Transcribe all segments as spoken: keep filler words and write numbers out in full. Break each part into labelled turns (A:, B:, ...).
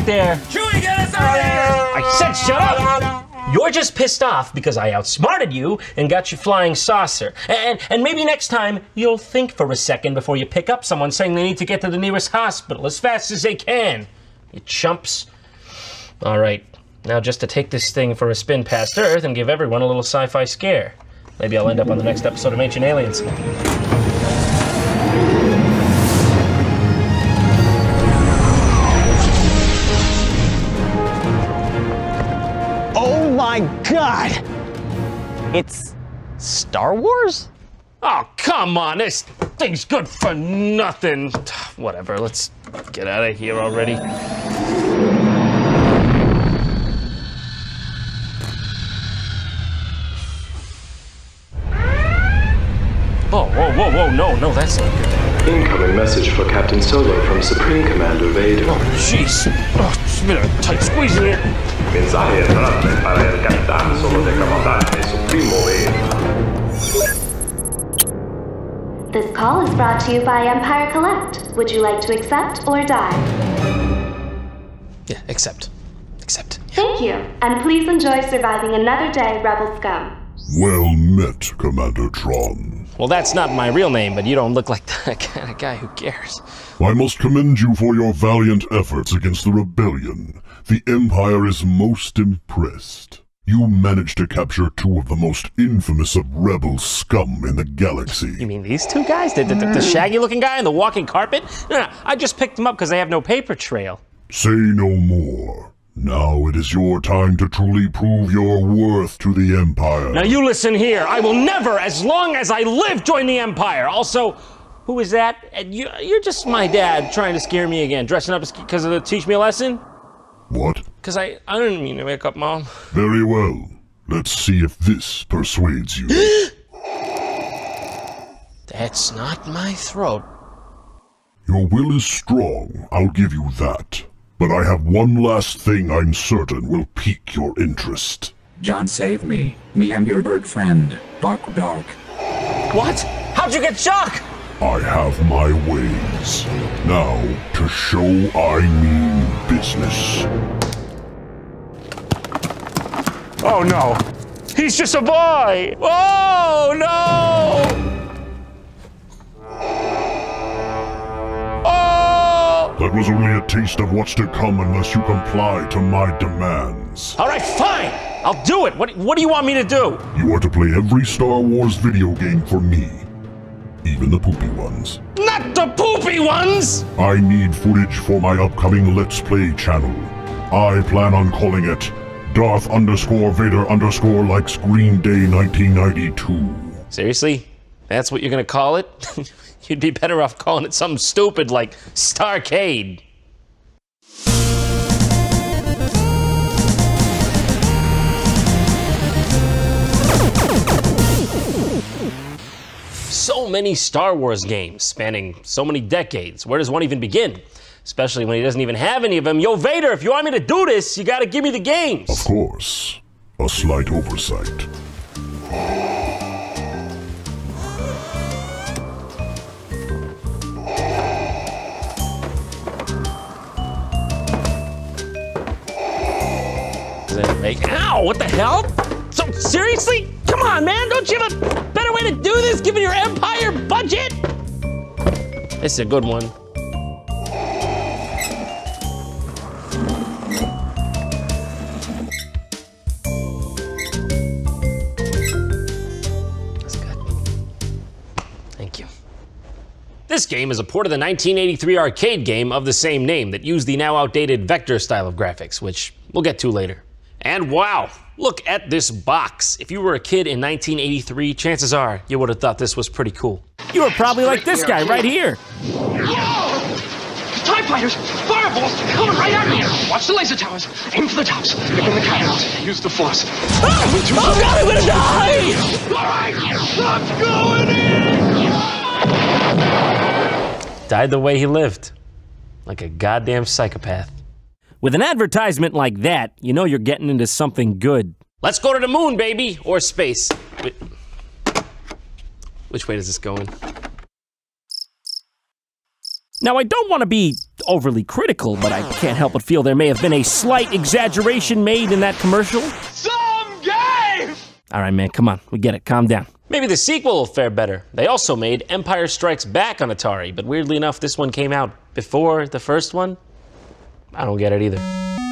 A: there.
B: Chewie, get us out of here!
A: I said shut up! You're just pissed off because I outsmarted you and got your flying saucer. And, and maybe next time you'll think for a second before you pick up someone saying they need to get to the nearest hospital as fast as they can. You chumps. All right, now just to take this thing for a spin past Earth and give everyone a little sci-fi scare. Maybe I'll end up on the next episode of Ancient Aliens.
C: Oh my God! It's Star Wars?
A: Oh, come on, this thing's good for nothing. Whatever, let's get out of here already. Oh, whoa, whoa, whoa, no, no, that's not good.
D: Incoming message for Captain Solo from Supreme Commander Vader.
A: Oh, jeez. Oh, it's been a tight squeeze in here.
D: Mensaje entrante para el Capitán Solo de Comandante Supremo Vader.
E: This call is brought to you by Empire Collect. Would you like to accept or die?
A: Yeah, accept. Accept.
E: Thank you, and please enjoy surviving another day, Rebel Scum.
F: Well met, Commander Tron.
A: Well, that's not my real name, but you don't look like the kind of guy who cares.
F: I must commend you for your valiant efforts against the rebellion. The Empire is most impressed. You managed to capture two of the most infamous of rebel scum in the galaxy.
A: You mean these two guys? The, the, the, the shaggy-looking guy and the walking carpet? No, no, I just picked them up because they have no paper trail.
F: Say no more. Now it is your time to truly prove your worth to the Empire.
A: Now you listen here. I will never, as long as I live, join the Empire. Also, who is that? And you, you're just my dad trying to scare me again, dressing up because of the teach me a lesson?
F: What?
A: Because I, I didn't mean to wake up, Mom.
F: Very well. Let's see if this persuades you.
A: That's not my throat.
F: Your will is strong, I'll give you that. But I have one last thing I'm certain will pique your interest.
G: John, save me. Me and your bird friend. Dark, dark.
A: What? How'd you get shock?
F: I have my ways. Now, to show I mean business.
A: Oh no. He's just a boy. Oh no!
F: That was only a taste of what's to come unless you comply to my demands.
A: All right, fine. I'll do it. What, what do you want me to do?
F: You are to play every Star Wars video game for me. Even the poopy ones.
A: Not the poopy ones!
F: I need footage for my upcoming Let's Play channel. I plan on calling it Darth underscore Vader underscore likes Green Day nineteen ninety-two.
A: Seriously? That's what you're gonna call it? You'd be better off calling it something stupid like StarCade. So many Star Wars games spanning so many decades. Where does one even begin? Especially when he doesn't even have any of them. Yo, Vader, if you want me to do this, you gotta give me the games.
F: Of course. A slight oversight.
A: Make, ow, what the hell? So, seriously? Come on, man, don't you have a better way to do this given your Empire budget? This is a good one. That's good. Thank you. This game is a port of the nineteen eighty-three arcade game of the same name that used the now outdated vector style of graphics, which we'll get to later. And wow, look at this box. If you were a kid in nineteen eighty-three, chances are you would have thought this was pretty cool.
B: You were probably like this guy right here.
H: TIE fighters! Fireballs! Coming right at me! Watch the laser towers! Aim for the tops! Pick in the cutouts! Use the force!
B: Oh, oh God, I'm gonna die!
H: Alright, let's go in!
A: Died the way he lived. Like a goddamn psychopath.
B: With an advertisement like that, you know you're getting into something good.
A: Let's go to the moon, baby! Or space. Wait. Which way does this go in?
B: Now, I don't want to be overly critical, but I can't help but feel there may have been a slight exaggeration made in that commercial.
H: Some game!
B: All right, man, come on. We get it. Calm down.
A: Maybe the sequel will fare better. They also made Empire Strikes Back on Atari, but weirdly enough, this one came out before the first one. I don't get it either.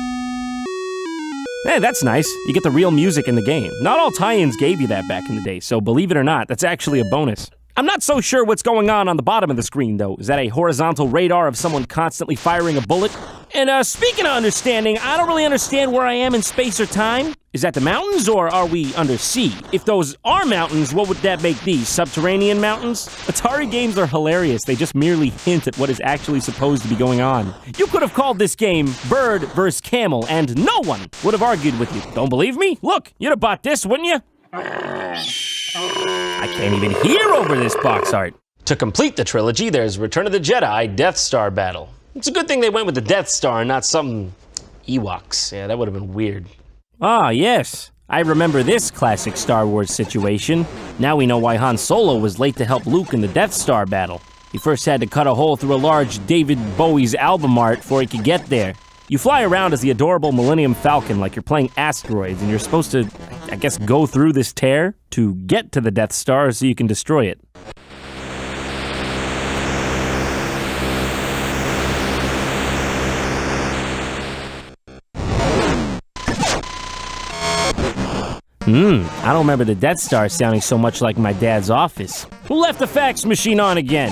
B: Hey, that's nice. You get the real music in the game. Not all tie-ins gave you that back in the day, so believe it or not, that's actually a bonus. I'm not so sure what's going on on the bottom of the screen, though. Is that a horizontal radar of someone constantly firing a bullet? And uh, speaking of understanding, I don't really understand where I am in space or time. Is that the mountains, or are we under sea? If those are mountains, what would that make these? Subterranean mountains? Atari games are hilarious. They just merely hint at what is actually supposed to be going on. You could have called this game Bird versus Camel, and no one would have argued with you. Don't believe me? Look, you'd have bought this, wouldn't you? I can't even hear over this box art.
A: To complete the trilogy, there's Return of the Jedi Death Star battle. It's a good thing they went with the Death Star and not some Ewoks. Yeah, that would have been weird.
B: Ah, yes. I remember this classic Star Wars situation. Now we know why Han Solo was late to help Luke in the Death Star battle. He first had to cut a hole through a large David Bowie's album art before he could get there. You fly around as the adorable Millennium Falcon like you're playing asteroids, and you're supposed to, I guess, go through this tear to get to the Death Star so you can destroy it. Hmm, I don't remember the Death Star sounding so much like my dad's office. Who left the fax machine on again?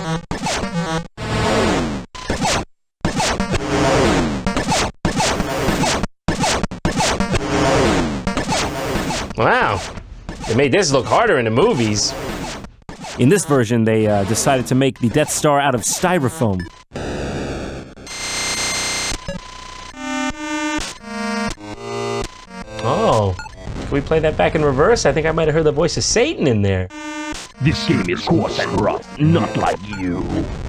A: Wow, they made this look harder in the movies.
B: In this version, they uh, decided to make the Death Star out of styrofoam.
A: Oh, can we play that back in reverse? I think I might have heard the voice of Satan in there.
I: This game is coarse and rough, not like you.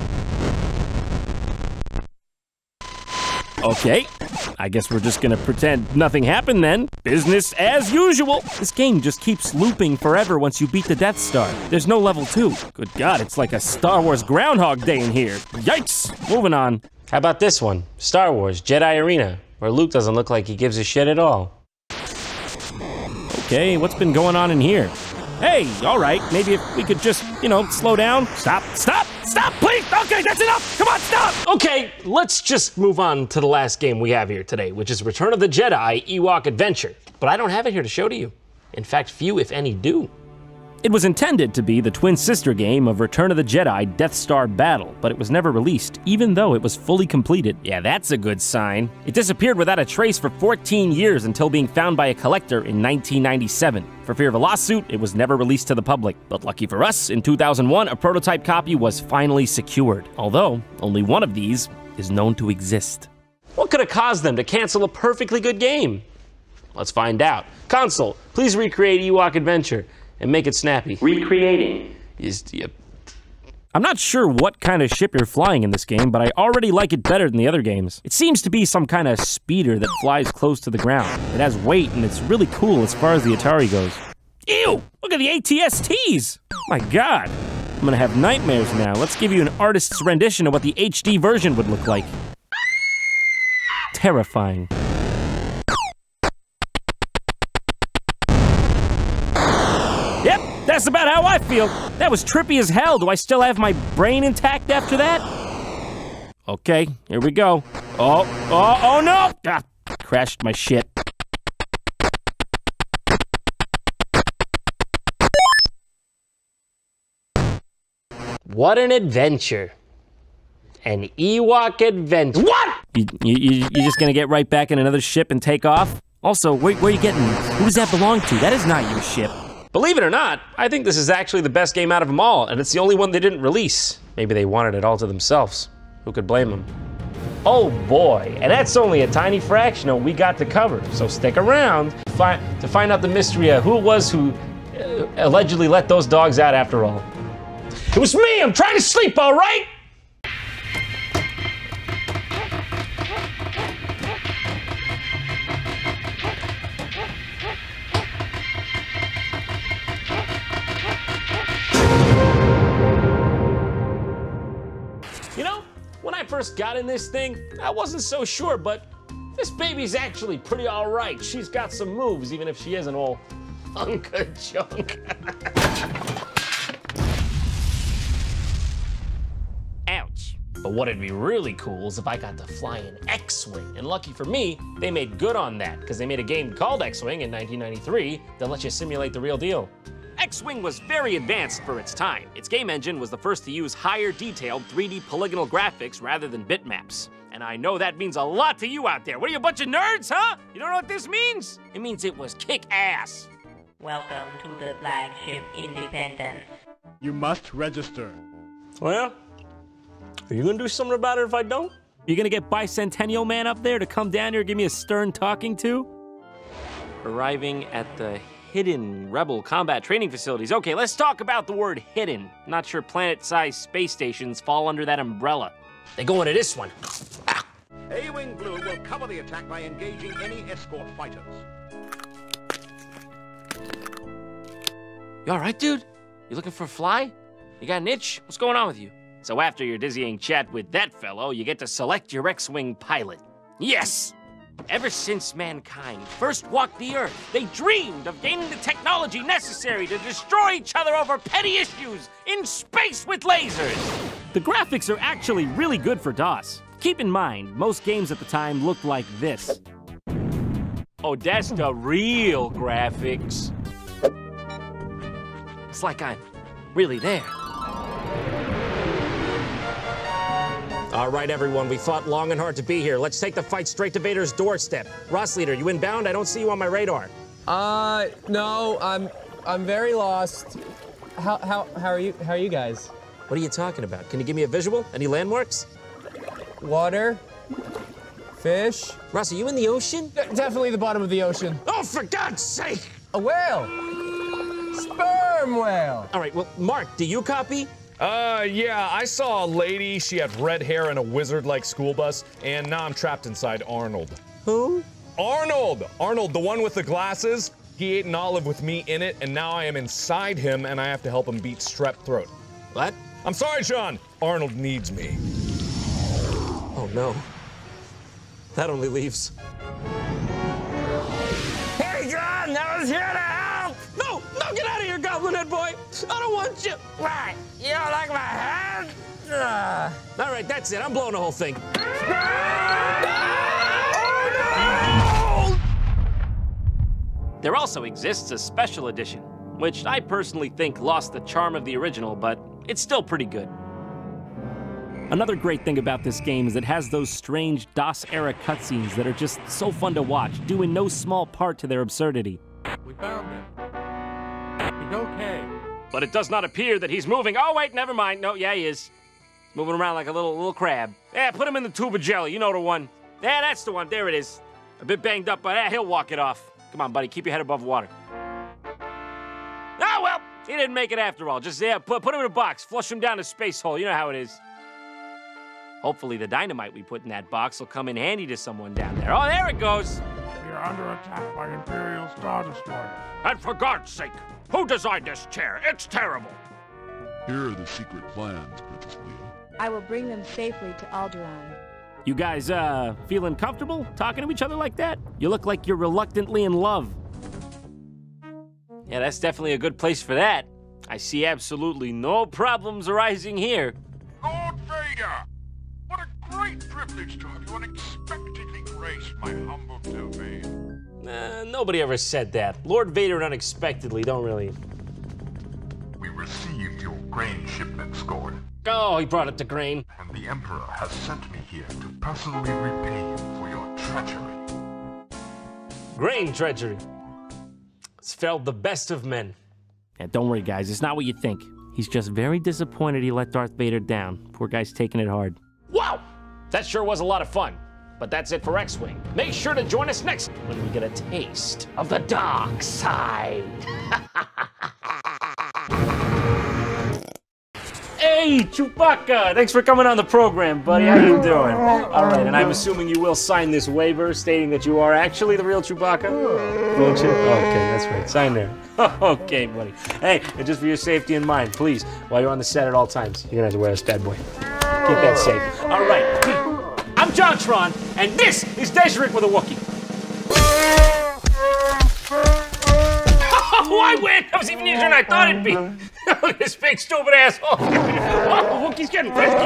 B: Okay, I guess we're just gonna pretend nothing happened then. Business as usual. This game just keeps looping forever once you beat the Death Star. There's no level two. Good God, it's like a Star Wars Groundhog Day in here. Yikes! Moving on.
A: How about this one? Star Wars Jedi Arena, where Luke doesn't look like he gives a shit at all.
B: Okay, what's been going on in here? Hey, all right, maybe if we could just, you know, slow down. Stop, stop, stop, please! Okay, that's enough! Come on, stop!
A: Okay, let's just move on to the last game we have here today, which is Return of the Jedi Ewok Adventure. But I don't have it here to show to you. In fact, few, if any, do.
B: It was intended to be the twin sister game of Return of the Jedi Death Star Battle, but it was never released, even though it was fully completed. Yeah, that's a good sign. It disappeared without a trace for fourteen years until being found by a collector in nineteen ninety-seven. For fear of a lawsuit, it was never released to the public. But lucky for us, in two thousand one, a prototype copy was finally secured. Although, only one of these is known to exist.
A: What could have caused them to cancel a perfectly good game? Let's find out. Console, please recreate Ewok Adventure. And make it snappy. Recreating is the...
B: I'm not sure what kind of ship you're flying in this game, but I already like it better than the other games. It seems to be some kind of speeder that flies close to the ground. It has weight, and it's really cool as far as the Atari goes. Ew! Look at the A T S Ts! My God! I'm gonna have nightmares now. Let's give you an artist's rendition of what the H D version would look like. Terrifying. Yep, that's about how I feel. That was trippy as hell. Do I still have my brain intact after that? Okay, here we go. Oh, oh, oh no! Ah, crashed my shit.
A: What an adventure. An Ewok adventure. What?
B: You, you, you, you just gonna get right back in another ship and take off? Also, where, where are you getting these? Who does that belong to? That is not your ship.
A: Believe it or not, I think this is actually the best game out of them all, and it's the only one they didn't release. Maybe they wanted it all to themselves. Who could blame them? Oh boy, and that's only a tiny fraction of what we got to cover, so stick around to find, to find out the mystery of who it was who uh, allegedly let those dogs out after all. It was me, I'm trying to sleep, all right? first got in this thing, I wasn't so sure, but this baby's actually pretty all right. She's got some moves, even if she isn't all hunk of junk. Ouch. But what'd be really cool is if I got to fly an X-Wing. And lucky for me, they made good on that, because they made a game called X-Wing in nineteen ninety-three that lets you simulate the real deal.
B: X-Wing was very advanced for its time. Its game engine was the first to use higher detailed three D polygonal graphics rather than bitmaps. And I know that means a lot to you out there. What are you, a bunch of nerds, huh? You don't know what this means? It means it was kick-ass.
J: Welcome to the flagship Independence.
K: You must register.
A: Well, are you gonna do something about it if I don't?
B: You gonna get Bicentennial Man up there to come down here and give me a stern talking to? Arriving at the hidden Rebel combat training facilities. Okay, let's talk about the word hidden. Not sure planet-sized space stations fall under that umbrella.
A: They go into this one.
L: A-Wing Blue will cover the attack by engaging any escort fighters.
B: You all right, dude? You looking for a fly? You got an itch? What's going on with you? So after your dizzying chat with that fellow, you get to select your X-Wing pilot. Yes! Ever since mankind first walked the Earth, they dreamed of gaining the technology necessary to destroy each other over petty issues in space with lasers. The graphics are actually really good for DOS. Keep in mind, most games at the time looked like this.
A: Oh, that's the real graphics.
B: It's like I'm really there.
A: All right, everyone, we fought long and hard to be here. Let's take the fight straight to Vader's doorstep. Ross Leader, you inbound? I don't see you on my radar.
M: Uh, no, I'm, I'm very lost. How, how, how are you, how are you guys?
A: What are you talking about? Can you give me a visual? Any landmarks?
M: Water, fish.
A: Ross, are you in the ocean?
M: De definitely the bottom of the ocean.
A: Oh, for God's sake!
M: A whale! Sperm whale!
A: All right, well, Mark, do you copy?
N: Uh, yeah, I saw a lady, she had red hair and a wizard-like school bus, and now I'm trapped inside Arnold.
A: Who?
N: Arnold! Arnold, the one with the glasses. He ate an olive with me in it, and now I am inside him, and I have to help him beat strep throat.
A: What?
N: I'm sorry, John. Arnold needs me.
A: Oh, no. That only leaves... Hey, John! I was here to help! No! No, get out of here, Goblin Head Boy! I don't want you!
J: Why? You don't like my hand? Uh.
A: All right, that's it. I'm blowing the whole thing.
B: Oh, no! There also exists a special edition, which I personally think lost the charm of the original, but it's still pretty good. Another great thing about this game is it has those strange DOS-era cutscenes that are just so fun to watch, due in no small part to their absurdity.
K: We found him. He's okay.
B: But it does not appear that he's moving. Oh, wait, never mind. No, yeah, he is. Moving around like a little little crab. Yeah, put him in the tube of jelly. You know the one. Yeah, that's the one. There it is. A bit banged up, but yeah, he'll walk it off. Come on, buddy. Keep your head above water. Oh, well, he didn't make it after all. Just, yeah, put, put him in a box. Flush him down the space hole. You know how it is. Hopefully the dynamite we put in that box will come in handy to someone down there. Oh, there it goes.
K: You're under attack by Imperial Star Destroyers.
I: And for God's sake, who designed this chair? It's terrible.
O: Here are the secret plans, Princess Leia.
P: I will bring them safely to Alderaan.
B: You guys, uh, feeling comfortable talking to each other like that? You look like you're reluctantly in love. Yeah, that's definitely a good place for that. I see absolutely no problems arising here.
O: Lord Vader! What a great privilege to have you unexpectedly grace my humble domain.
A: Uh, nobody ever said that. Lord Vader and unexpectedly don't really...
O: We received your grain shipment, Scord.
A: Oh, he brought it to grain.
O: And the Emperor has sent me here to personally repay you for your treachery.
A: Grain treachery. It's failed the best of men.
B: Yeah, don't worry, guys. It's not what you think. He's just very disappointed he let Darth Vader down. Poor guy's taking it hard.
A: Wow! That sure was a lot of fun. But that's it for X-Wing. Make sure to join us next when we get a taste of the dark side. Hey, Chewbacca! Thanks for coming on the program, buddy. How you doing? All right, and I'm assuming you will sign this waiver stating that you are actually the real Chewbacca? Won't you? Okay, that's right. Sign there. Okay, buddy. Hey, and just for your safety in mind, please, while you're on the set at all times, you're gonna have to wear this bad boy. Keep that safe. All right. JonTron, and this is Deseric with a Wookiee. Oh, I win! That was even easier than I thought it'd be. Look at this big stupid asshole. Oh, Wookiee's getting frisky.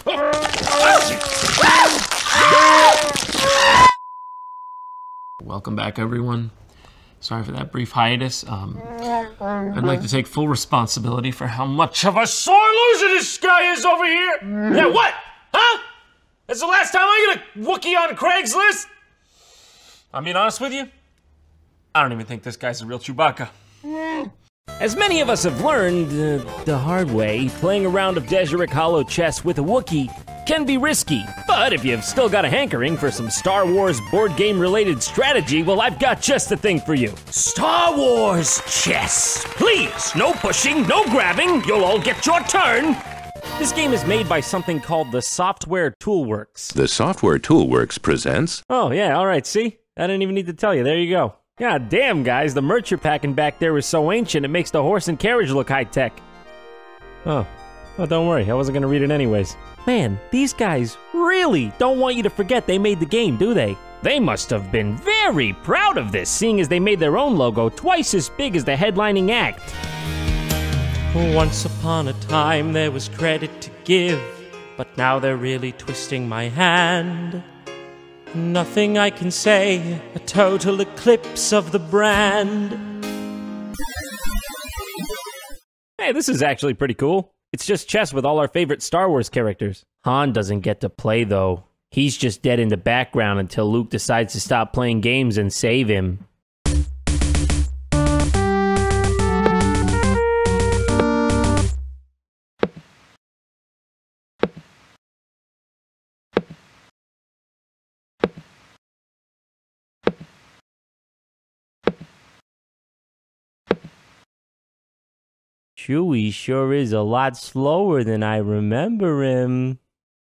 A: Welcome back, everyone. Sorry for that brief hiatus. Um, I'd like to take full responsibility for how much of a sore loser this guy is over here. Yeah, what? Huh? That's the last time I get a Wookiee on Craigslist? I'm being honest with you. I don't even think this guy's a real Chewbacca.
B: As many of us have learned uh, the hard way, playing a round of Deseric Hollow Chess with a Wookiee can be risky. But if you've still got a hankering for some Star Wars board game related strategy, well, I've got just the thing for you. Star Wars Chess. Please, no pushing, no grabbing, you'll all get your turn. This game is made by something called the Software Toolworks.
Q: The Software Toolworks presents...
B: Oh yeah, all right, see? I didn't even need to tell you, there you go. God damn, guys, the merch you're packing back there is so ancient it makes the horse and carriage look high-tech. Oh, oh, don't worry, I wasn't gonna read it anyways. Man, these guys really don't want you to forget they made the game, do they? They must have been very proud of this, seeing as they made their own logo twice as big as the headlining act. Once upon a time there was credit to give, but now they're really twisting my hand. Nothing I can say, a total eclipse of the brand. Hey, this is actually pretty cool. It's just chess with all our favorite Star Wars characters. Han doesn't get to play though. He's just dead in the background until Luke decides to stop playing games and save him. Chewie sure is a lot slower than I remember him.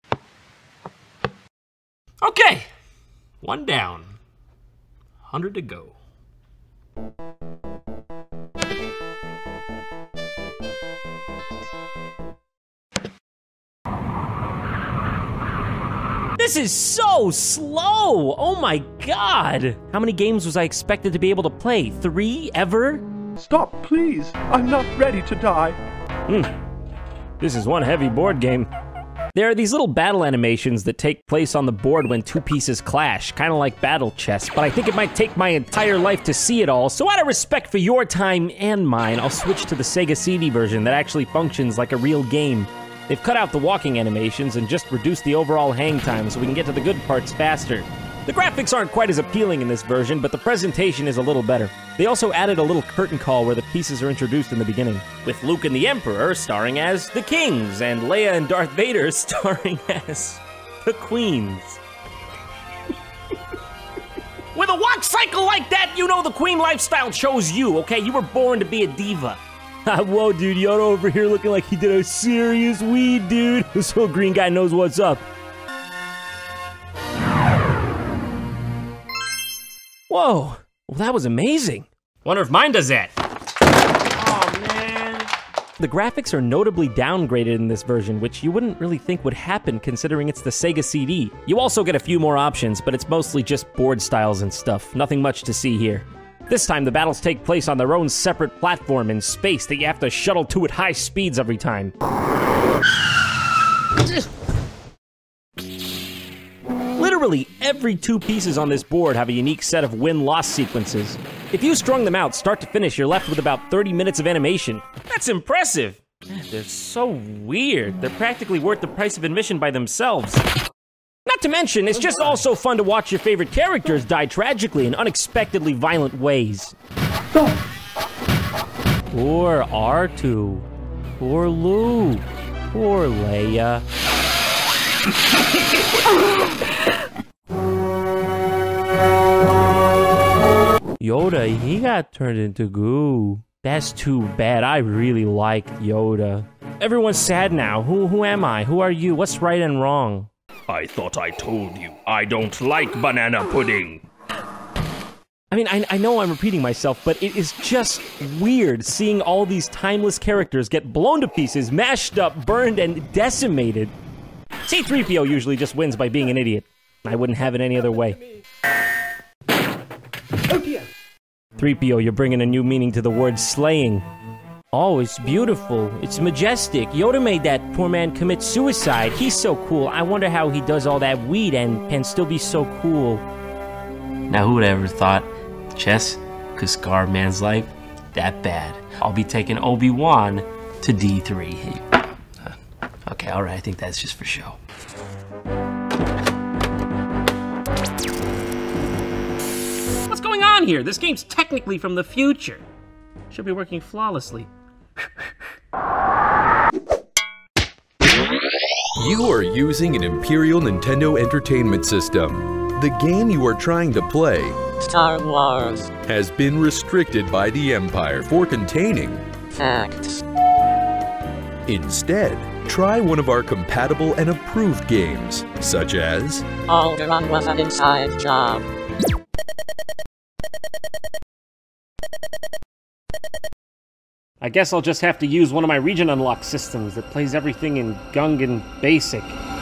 A: Okay, one down, hundred to go.
B: This is so slow! Oh my god! How many games was I expected to be able to play? Three, ever?
R: Stop, please. I'm not ready to die.
B: Hmm. This is one heavy board game. There are these little battle animations that take place on the board when two pieces clash, kind of like battle chess, but I think it might take my entire life to see it all, so out of respect for your time and mine, I'll switch to the Sega C D version that actually functions like a real game. They've cut out the walking animations and just reduced the overall hang time so we can get to the good parts faster. The graphics aren't quite as appealing in this version, but the presentation is a little better. They also added a little curtain call where the pieces are introduced in the beginning, with Luke and the Emperor starring as the Kings, and Leia and Darth Vader starring as the Queens. With a watch cycle like that, you know the Queen lifestyle chose you, okay? You were born to be a diva. Whoa, dude, Yoda over here looking like he did a serious weed, dude. This little green guy knows what's up. Whoa, well, that was amazing.
A: Wonder if mine does that.
B: Oh, man. The graphics are notably downgraded in this version, which you wouldn't really think would happen considering it's the Sega C D. You also get a few more options, but it's mostly just board styles and stuff. Nothing much to see here. This time, the battles take place on their own separate platform in space that you have to shuttle to at high speeds every time. Literally every two pieces on this board have a unique set of win-loss sequences. If you strung them out start to finish, you're left with about thirty minutes of animation. That's impressive. Man, they're so weird. They're practically worth the price of admission by themselves. Not to mention, it's just also fun to watch your favorite characters die tragically in unexpectedly violent ways. Poor R two. Poor Luke. Poor Leia. Yoda, he got turned into goo. That's too bad. I really liked Yoda. Everyone's sad now. Who who am I? Who are you? What's right and wrong?
I: I thought I told you, I don't like banana pudding.
B: I mean, I, I know I'm repeating myself, but it is just weird seeing all these timeless characters get blown to pieces, mashed up, burned, and decimated. C three P O usually just wins by being an idiot. I wouldn't have it any other way.
K: Oh dear.
B: three P O, you're bringing a new meaning to the word slaying. Oh, it's beautiful. It's majestic. Yoda made that poor man commit suicide. He's so cool. I wonder how he does all that weed and can still be so cool. Now, who would have ever thought chess could scar a man's life that bad? I'll be taking Obi-Wan to D three. Okay, alright, I think that's just for show.
A: What's going on here? This game's technically from the future. Should be working flawlessly.
S: You are using an Imperial Nintendo Entertainment System. The game you are trying to play,
T: Star Wars,
S: has been restricted by the Empire for containing
T: facts.
S: Instead, try one of our compatible and approved games, such as
T: Alderaan was an inside job.
B: I guess I'll just have to use one of my region unlock systems that plays everything in Gungan Basic.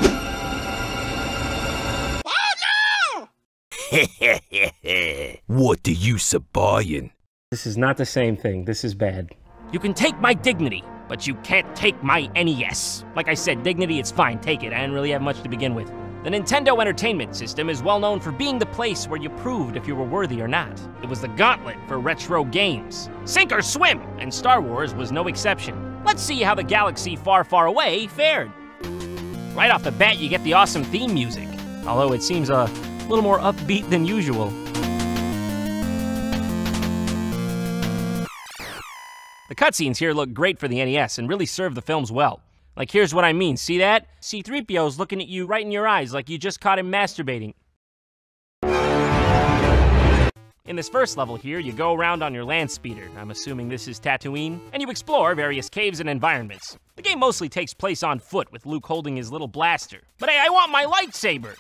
S: Oh no! What do you buying?
B: This is not the same thing. This is bad. You can take my dignity, but you can't take my N E S. Like I said, dignity, it's fine, take it. I didn't really have much to begin with. The Nintendo Entertainment System is well known for being the place where you proved if you were worthy or not. It was the gauntlet for retro games. Sink or swim, and Star Wars was no exception. Let's see how the galaxy far, far away fared. Right off the bat, you get the awesome theme music, although it seems a little more upbeat than usual. The cutscenes here look great for the N E S and really serve the films well. Like, here's what I mean, see that? C three P O's looking at you right in your eyes like you just caught him masturbating. In this first level here, you go around on your land speeder, I'm assuming this is Tatooine, and you explore various caves and environments. The game mostly takes place on foot with Luke holding his little blaster. But hey, I want my lightsaber!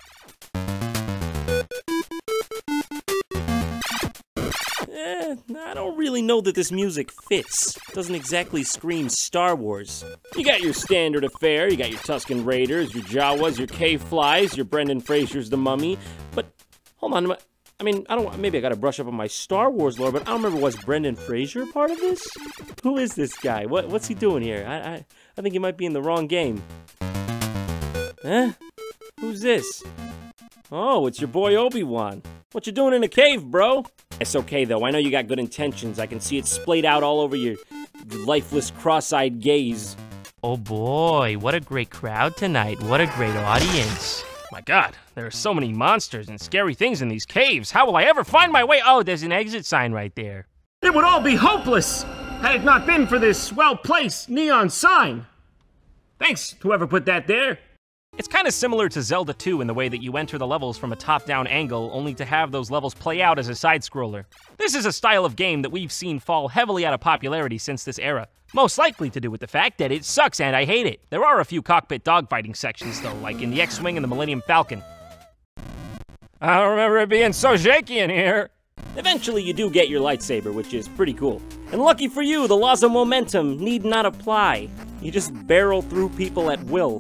B: Eh, I don't really know that this music fits. Doesn't exactly scream Star Wars. You got your standard affair, you got your Tusken Raiders, your Jawas, your K-Flies, your Brendan Fraser's The Mummy, but hold on, I mean, I don't, maybe I gotta brush up on my Star Wars lore, but I don't remember, was Brendan Fraser part of this? Who is this guy? What, what's he doing here? I, I, I think he might be in the wrong game. Huh? Who's this? Oh, it's your boy Obi-Wan. What you doing in a cave, bro? It's okay, though. I know you got good intentions. I can see it splayed out all over your lifeless, cross-eyed gaze. Oh boy, what a great crowd tonight. What a great audience. My God, there are so many monsters and scary things in these caves. How will I ever find my way? Oh, there's an exit sign right there.
A: It would all be hopeless had it not been for this well-placed neon sign. Thanks, whoever put that there.
B: It's kind of similar to Zelda two in the way that you enter the levels from a top-down angle, only to have those levels play out as a side-scroller. This is a style of game that we've seen fall heavily out of popularity since this era. Most likely to do with the fact that it sucks and I hate it. There are a few cockpit dogfighting sections though, like in the X-Wing and the Millennium Falcon. I don't remember it being so shaky in here. Eventually you do get your lightsaber, which is pretty cool. And lucky for you, the laws of momentum need not apply. You just barrel through people at will.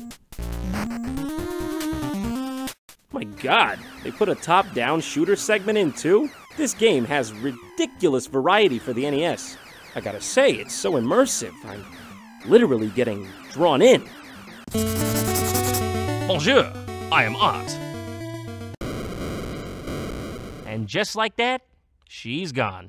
B: My God, they put a top-down shooter segment in too? This game has ridiculous variety for the N E S. I gotta say, it's so immersive. I'm literally getting drawn in. Bonjour, I am Art. And just like that, she's gone.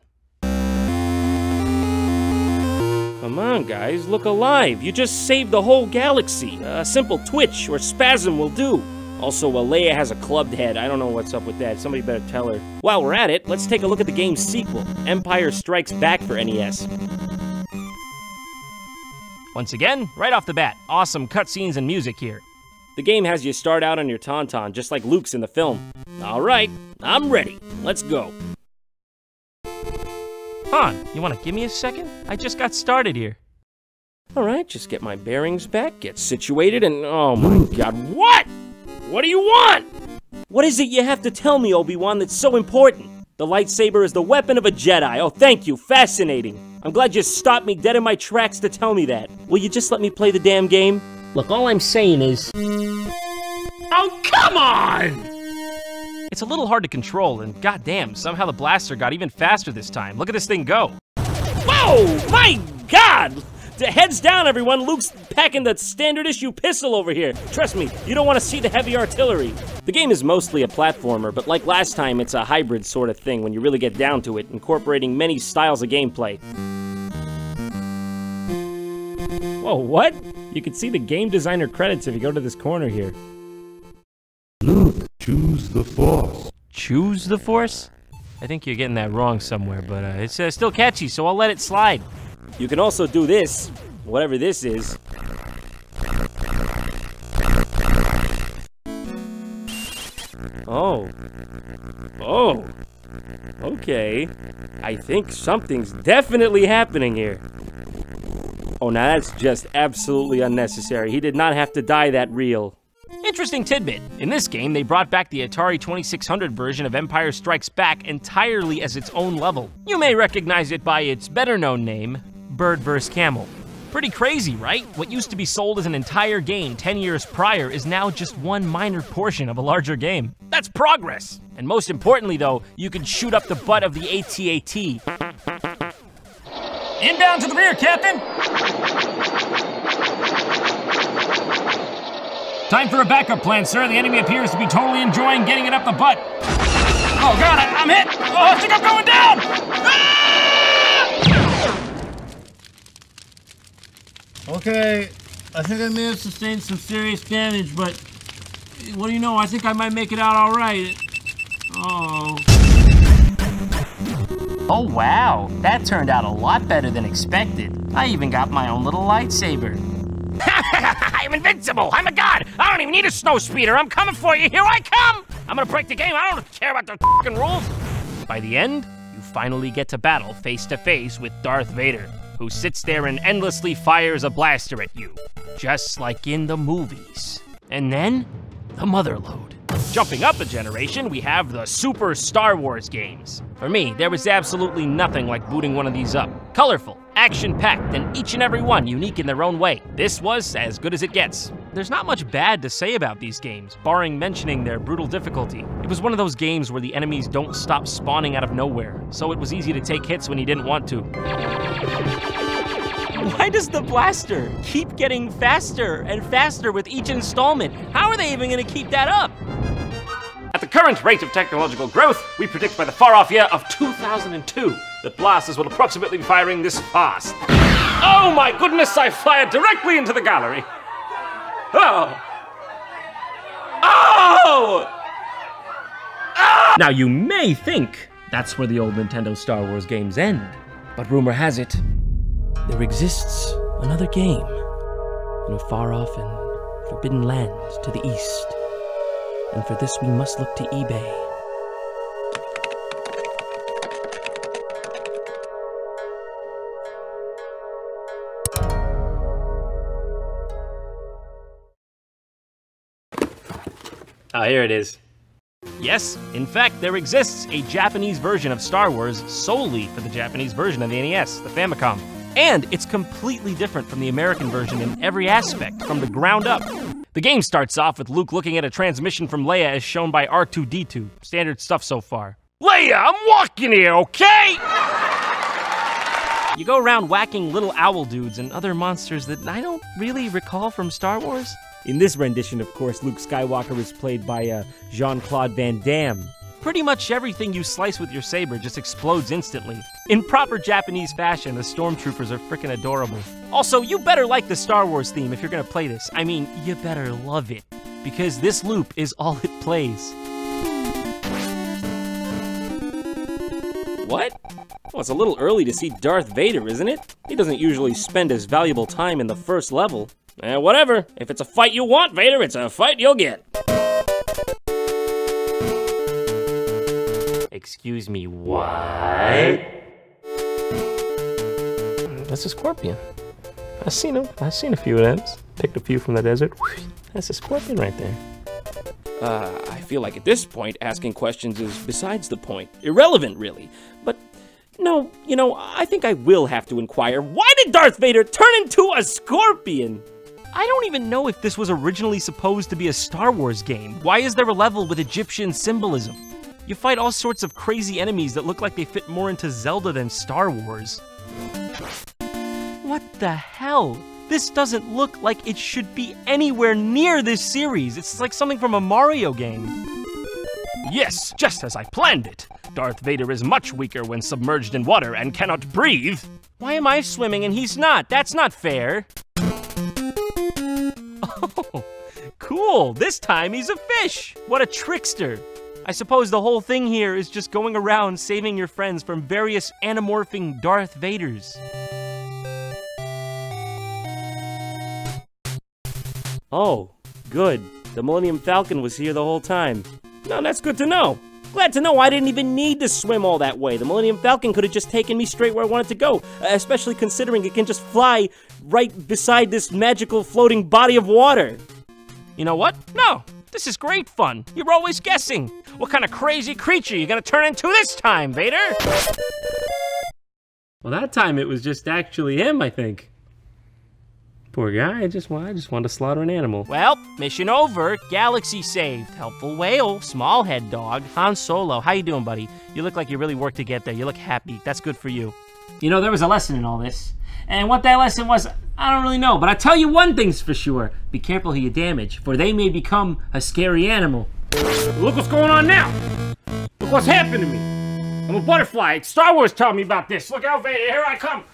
B: Come on, guys, look alive. You just saved the whole galaxy. A simple twitch or spasm will do. Also, uh, Leia has a clubbed head. I don't know what's up with that. Somebody better tell her. While we're at it, let's take a look at the game's sequel, Empire Strikes Back for N E S. Once again, right off the bat, awesome cutscenes and music here. The game has you start out on your Tauntaun, just like Luke's in the film. All right, I'm ready. Let's go. Han, you want to give me a second? I just got started here. All right, just get my bearings back, get situated, and oh my God, what? What do you want? What is it you have to tell me, Obi-Wan, that's so important? The lightsaber is the weapon of a Jedi. Oh, thank you. Fascinating. I'm glad you stopped me dead in my tracks to tell me that. Will you just let me play the damn game?
A: Look, all I'm saying is... Oh, come on!
B: It's a little hard to control, and goddamn, somehow the blaster got even faster this time. Look at this thing go. Whoa! My God! Heads down, everyone. Luke's packing the standard issue pistol over here. Trust me, you don't want to see the heavy artillery. The game is mostly a platformer, but like last time, it's a hybrid sort of thing when you really get down to it, incorporating many styles of gameplay. Whoa, what? You can see the game designer credits if you go to this corner here.
F: Luke, choose the Force.
B: Choose the Force? I think you're getting that wrong somewhere, but uh, it's uh, still catchy, so I'll let it slide. You can also do this, whatever this is. Oh. Oh. Okay. I think something's definitely happening here. Oh, now that's just absolutely unnecessary. He did not have to die that real. Interesting tidbit. In this game, they brought back the Atari twenty-six hundred version of Empire Strikes Back entirely as its own level. You may recognize it by its better-known name, Bird versus. Camel. Pretty crazy, right? What used to be sold as an entire game ten years prior is now just one minor portion of a larger game. That's progress! And most importantly though, you can shoot up the butt of the A T A T. Inbound to the rear, Captain! Time for a backup plan, sir. The enemy appears to be totally enjoying getting it up the butt. Oh god, I I'm hit! Oh, I think I'm going down! Ah!
A: Okay, I think I may have sustained some serious damage, but what do you know? I think I might make it out all right. Oh.
B: Oh wow, that turned out a lot better than expected. I even got my own little lightsaber. I'm invincible! I'm a god! I don't even need a snow speeder! I'm coming for you! Here I come! I'm gonna break the game! I don't care about the f***ing rules! By the end, you finally get to battle face to face with Darth Vader, who sits there and endlessly fires a blaster at you, just like in the movies. And then, the motherlode. Jumping up a generation, we have the Super Star Wars games. For me, there was absolutely nothing like booting one of these up. Colorful, action-packed, and each and every one unique in their own way. This was as good as it gets. There's not much bad to say about these games, barring mentioning their brutal difficulty. It was one of those games where the enemies don't stop spawning out of nowhere, so it was easy to take hits when you didn't want to. Why does the blaster keep getting faster and faster with each installment? How are they even gonna keep that up? At the current rate of technological growth, we predict by the far-off year of two thousand two that blasters will approximately be firing this fast. Oh my goodness, I fired directly into the gallery. Oh! Oh! Ah! Now you may think that's where the old Nintendo Star Wars games end, but rumor has it, there exists another game in a far-off and forbidden land to the east. And for this we must look to eBay. Oh, here it is. Yes, in fact, there exists a Japanese version of Star Wars solely for the Japanese version of the N E S, the Famicom. And it's completely different from the American version in every aspect, from the ground up. The game starts off with Luke looking at a transmission from Leia as shown by R two D two. Standard stuff so far. Leia, I'm walking here, okay? You go around whacking little owl dudes and other monsters that I don't really recall from Star Wars. In this rendition, of course, Luke Skywalker is played by uh, Jean-Claude Van Damme. Pretty much everything you slice with your saber just explodes instantly. In proper Japanese fashion, the stormtroopers are frickin' adorable. Also, you better like the Star Wars theme if you're gonna play this. I mean, you better love it, because this loop is all it plays. What? Well, it's a little early to see Darth Vader, isn't it? He doesn't usually spend his valuable time in the first level. Eh, whatever. If it's a fight you want, Vader, it's a fight you'll get. Excuse me, what? That's a scorpion. I've seen them. I've seen a few of them. Picked a few from the desert. That's a scorpion right there. Uh, I feel like at this point, asking questions is besides the point. Irrelevant, really. But, no, you know, I think I will have to inquire. Why did Darth Vader turn into a scorpion? I don't even know if this was originally supposed to be a Star Wars game. Why is there a level with Egyptian symbolism? You fight all sorts of crazy enemies that look like they fit more into Zelda than Star Wars. What the hell? This doesn't look like it should be anywhere near this series. It's like something from a Mario game. Yes, just as I planned it. Darth Vader is much weaker when submerged in water and cannot breathe. Why am I swimming and he's not? That's not fair. Oh, cool. This time he's a fish. What a trickster. I suppose the whole thing here is just going around saving your friends from various anamorphing Darth Vaders. Oh, good. The Millennium Falcon was here the whole time. No, that's good to know. Glad to know I didn't even need to swim all that way. The Millennium Falcon could have just taken me straight where I wanted to go, especially considering it can just fly right beside this magical floating body of water. You know what? No, this is great fun. You're always guessing. What kind of crazy creature you gonna turn into this time, Vader? Well, that time it was just actually him, I think. Poor guy, I just, I just wanted to slaughter an animal. Well, mission over, galaxy saved. Helpful whale, small head dog, Han Solo. How you doing, buddy? You look like you really worked to get there. You look happy. That's good for you. You know, there was a lesson in all this. And what that lesson was, I don't really know. But I tell you one thing's for sure. Be careful who you damage, for they may become a scary animal. Look what's going on now. Look what's happened to me. I'm a butterfly. Star Wars taught me about this. Look out, Vader, here I come.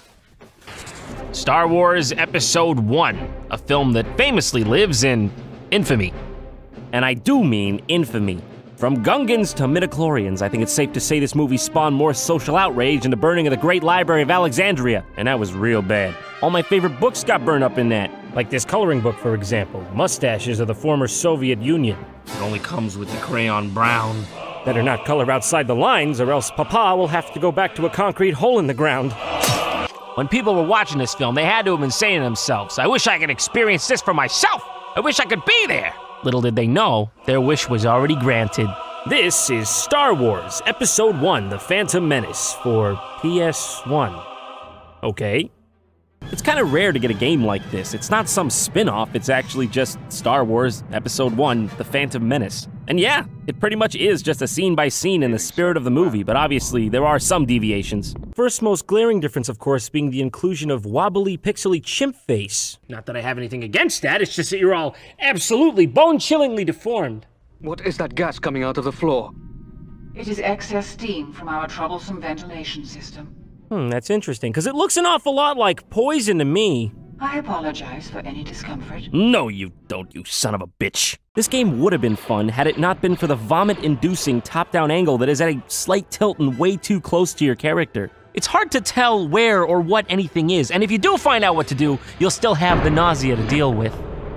B: Star Wars Episode one, a film that famously lives in infamy. And I do mean infamy. From Gungans to midichlorians, I think it's safe to say this movie spawned more social outrage than the burning of the Great Library of Alexandria, and that was real bad. All my favorite books got burned up in that, like this coloring book, for example, Mustaches of the Former Soviet Union. It only comes with the crayon brown. Better not color outside the lines, or else Papa will have to go back to a concrete hole in the ground. When people were watching this film, they had to have been saying to themselves, I wish I could experience this for myself. I wish I could be there. Little did they know, their wish was already granted. This is Star Wars Episode one, The Phantom Menace for P S one. Okay. It's kind of rare to get a game like this. It's not some spin-off, it's actually just Star Wars Episode one, The Phantom Menace. And yeah, it pretty much is just a scene by scene in the spirit of the movie, but obviously there are some deviations. First most glaring difference, of course, being the inclusion of wobbly, pixely chimp face. Not that I have anything against that, it's just that you're all absolutely bone-chillingly deformed.
U: What is that gas coming out of the floor?
V: It is excess steam from our troublesome ventilation system.
B: Hmm, that's interesting, because it looks an awful lot like poison to me.
V: I apologize for any discomfort.
B: No, you don't, you son of a bitch. This game would have been fun had it not been for the vomit-inducing top-down angle that is at a slight tilt and way too close to your character. It's hard to tell where or what anything is, and if you do find out what to do, you'll still have the nausea to deal with.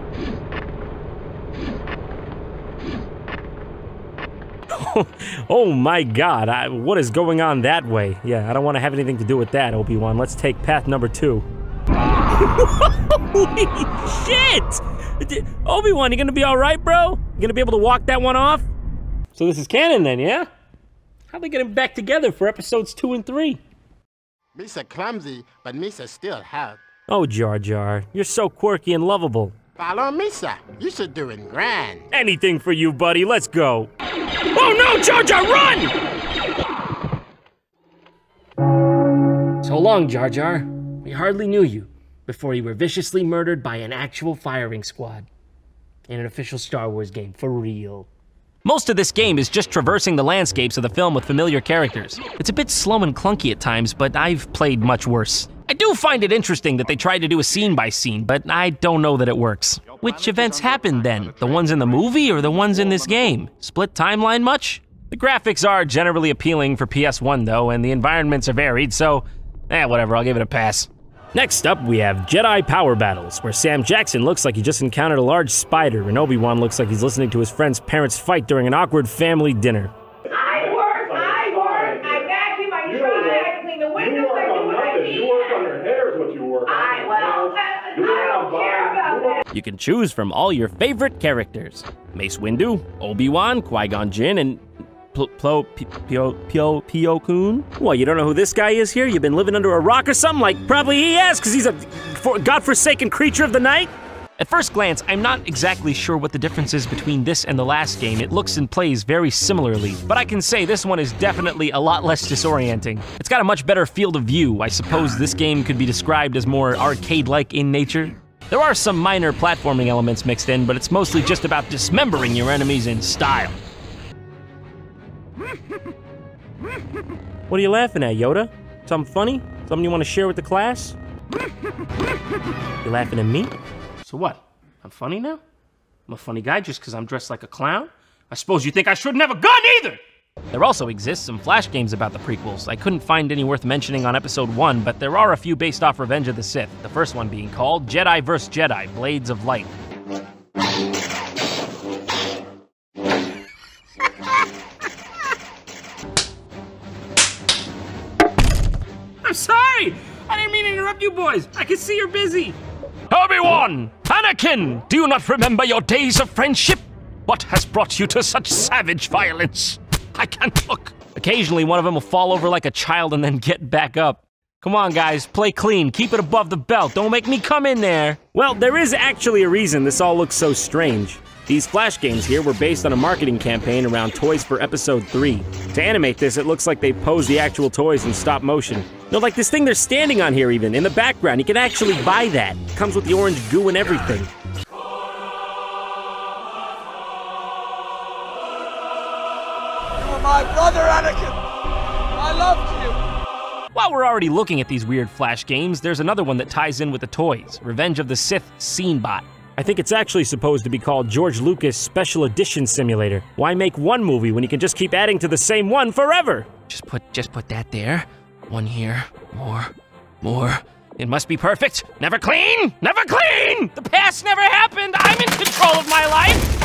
B: Oh my god, I, what is going on that way? Yeah, I don't want to have anything to do with that, Obi-Wan. Let's take path number two. Holy shit! Obi-Wan, you gonna be alright, bro? You gonna be able to walk that one off? So this is canon then, yeah? How'd they get him back together for episodes two and three?
W: Misa clumsy, but Misa still help.
B: Oh, Jar Jar, you're so quirky and lovable.
W: Follow Misa, you should do it grand.
B: Anything for you, buddy, let's go. Oh no, Jar Jar, run! So long, Jar Jar. We hardly knew you before you were viciously murdered by an actual firing squad. In an official Star Wars game, for real. Most of this game is just traversing the landscapes of the film with familiar characters. It's a bit slow and clunky at times, but I've played much worse. I do find it interesting that they tried to do a scene by scene, but I don't know that it works. Which events happened then? The ones in the movie or the ones in this game? Split timeline much? The graphics are generally appealing for P S one though, and the environments are varied, so eh, whatever, I'll give it a pass. Next up, we have Jedi Power Battles, where Sam Jackson looks like he just encountered a large spider, and Obi-Wan looks like he's listening to his friend's parents fight during an awkward family dinner.
X: I work, I work, I vacuum, I dry, I clean the windows, I do what I need.
D: You work on your hair is what you work on.
X: I, well, uh, I don't care about that.
B: You can choose from all your favorite characters. Mace Windu, Obi-Wan, Qui-Gon Jinn, and Plo, Plo, Pio, Pio, Pio Kun? What, you don't know who this guy is here? You've been living under a rock or something? Like, probably he has, because he's a for, godforsaken creature of the night? At first glance, I'm not exactly sure what the difference is between this and the last game. It looks and plays very similarly, but I can say this one is definitely a lot less disorienting. It's got a much better field of view. I suppose this game could be described as more arcade-like in nature. There are some minor platforming elements mixed in, but it's mostly just about dismembering your enemies in style. What are you laughing at, Yoda? Something funny? Something you want to share with the class? You laughing at me? So what? I'm funny now? I'm a funny guy just because I'm dressed like a clown? I suppose you think I shouldn't have a gun either! There also exists some Flash games about the prequels. I couldn't find any worth mentioning on episode one, but there are a few based off Revenge of the Sith. The first one being called Jedi versus. Jedi, Blades of Light. I'm sorry! I didn't mean to interrupt you boys. I can see you're busy. Obi-Wan! Anakin! Do you not remember your days of friendship? What has brought you to such savage violence? I can't look. Occasionally, one of them will fall over like a child and then get back up. Come on, guys, play clean. Keep it above the belt. Don't make me come in there. Well, there is actually a reason this all looks so strange. These Flash games here were based on a marketing campaign around toys for episode three. To animate this, it looks like they posed the actual toys in stop motion. No, like this thing they're standing on here even, in the background. You can actually buy that. It comes with the orange goo and everything.
O: You were my brother, Anakin! I loved you!
B: While we're already looking at these weird Flash games, there's another one that ties in with the toys, Revenge of the Sith Scene Bot. I think it's actually supposed to be called George Lucas Special Edition Simulator. Why make one movie when you can just keep adding to the same one forever? Just put, just put that there. One here, more, more. It must be perfect. Never clean, never clean! The past never happened. I'm in control of my life.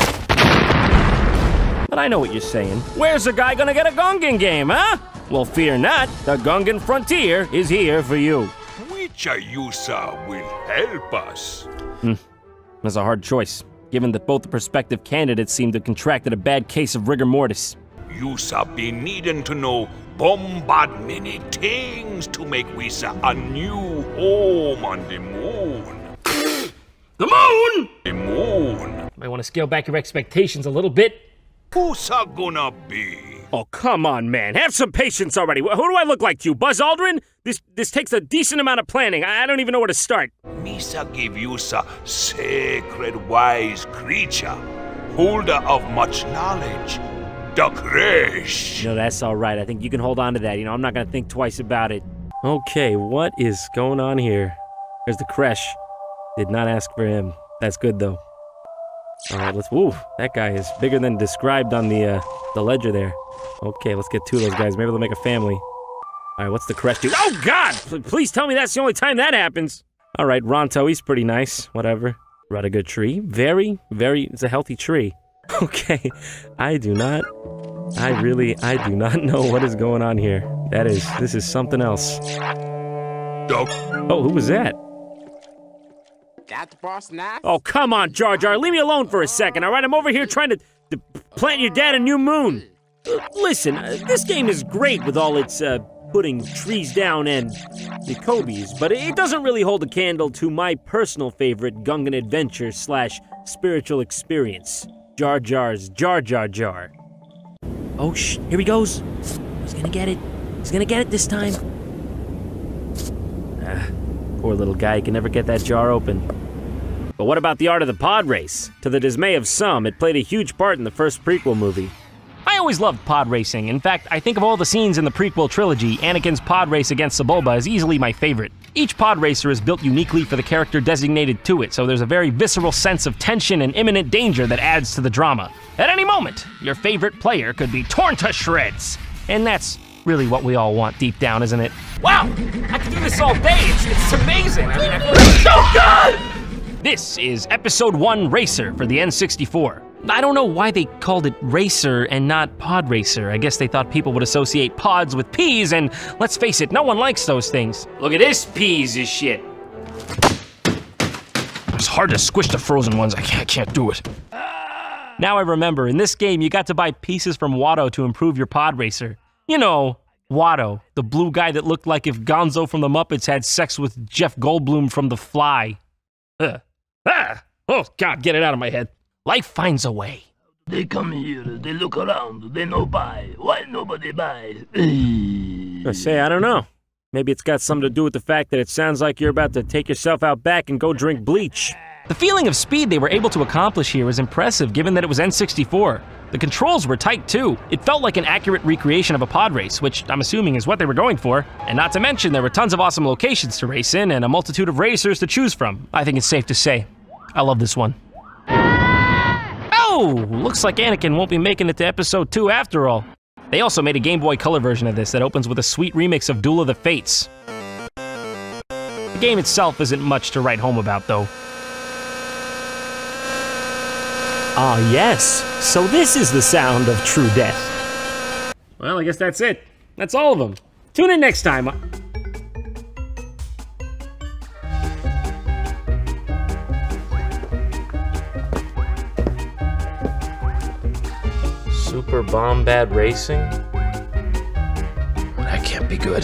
B: But I know what you're saying. Where's the guy gonna get a Gungan game, huh? Well, fear not. The Gungan Frontier is here for you.
C: Which Ayusa will help us?
B: Hmm. That's a hard choice, given that both the prospective candidates seem to have contracted a bad case of rigor mortis.
C: Yusa be needing to know bombard many things to make Wisa a new home on the moon.
B: The moon?
C: The moon.
B: Might want to scale back your expectations a little bit.
C: Who's a gonna be?
B: Oh, come on, man. Have some patience already. Who do I look like to you, Buzz Aldrin? This this takes a decent amount of planning. I don't even know where to start.
C: Misa give Yusa sacred wise creature, holder of much knowledge, the Kresh.
B: No, that's all right. I think you can hold on to that. You know, I'm not gonna think twice about it. Okay, what is going on here? There's the Kresh. Did not ask for him. That's good, though. All right, let's, woo, that guy is bigger than described on the, uh, the ledger there. Okay, let's get two of those guys. Maybe they'll make a family. All right, what's the Kresh do? Oh, God! Please tell me that's the only time that happens. All right, Ronto, he's pretty nice. Whatever. Right, a good tree. Very, very, it's a healthy tree. Okay, I do not, I really, I do not know what is going on here. That is, this is something else. Oh, who was that?
W: Got the boss knife?
B: Oh, come on, Jar Jar. Leave me alone for a second, all right? I'm over here trying to, to plant your dad a new moon. Uh, listen, uh, this game is great with all its uh, putting trees down and the Kobe's, but it doesn't really hold a candle to my personal favorite Gungan adventure slash spiritual experience. Jar Jar's Jar Jar Jar. Oh, shh, here he goes. He's gonna get it. He's gonna get it this time. Ah, poor little guy, he can never get that jar open. But what about the art of the pod race? To the dismay of some, it played a huge part in the first prequel movie. I always loved pod racing. In fact, I think of all the scenes in the prequel trilogy, Anakin's pod race against Sebulba is easily my favorite. Each pod racer is built uniquely for the character designated to it, so there's a very visceral sense of tension and imminent danger that adds to the drama. At any moment, your favorite player could be torn to shreds. And that's really what we all want deep down, isn't it? Wow! I can do this all day! It's, it's amazing! I mean, I feel like... Oh, God! This is Episode one Racer for the N sixty-four. I don't know why they called it Racer and not Pod Racer. I guess they thought people would associate pods with peas, and let's face it, no one likes those things. Look at this peas is shit. It's hard to squish the frozen ones. I can't, I can't do it. Now I remember, in this game, you got to buy pieces from Watto to improve your pod racer. You know, Watto, the blue guy that looked like if Gonzo from the Muppets had sex with Jeff Goldblum from The Fly. Ugh. Ah!
A: Oh, God, get it out of my head. Life finds a way.
I: They come here, they look around, they no buy. Why nobody buy?
B: I say, I don't know. Maybe it's got something to do with the fact that it sounds like you're about to take yourself out back and go drink bleach.
A: The feeling of speed they were able to accomplish here is impressive given that it was N sixty-four. The controls were tight too. It felt like an accurate recreation of a pod race, which I'm assuming is what they were going for. And not to mention, there were tons of awesome locations to race in and a multitude of racers to choose from. I think it's safe to say, I love this one. Oh, looks like Anakin won't be making it to episode two after all. They also made a Game Boy Color version of this that opens with a sweet remix of Duel of the Fates. The game itself isn't much to write home about though.
B: Ah, yes. So this is the sound of true death.
A: Well, I guess that's it. That's all of them. Tune in next time. Super Bombad Racing? That can't be good.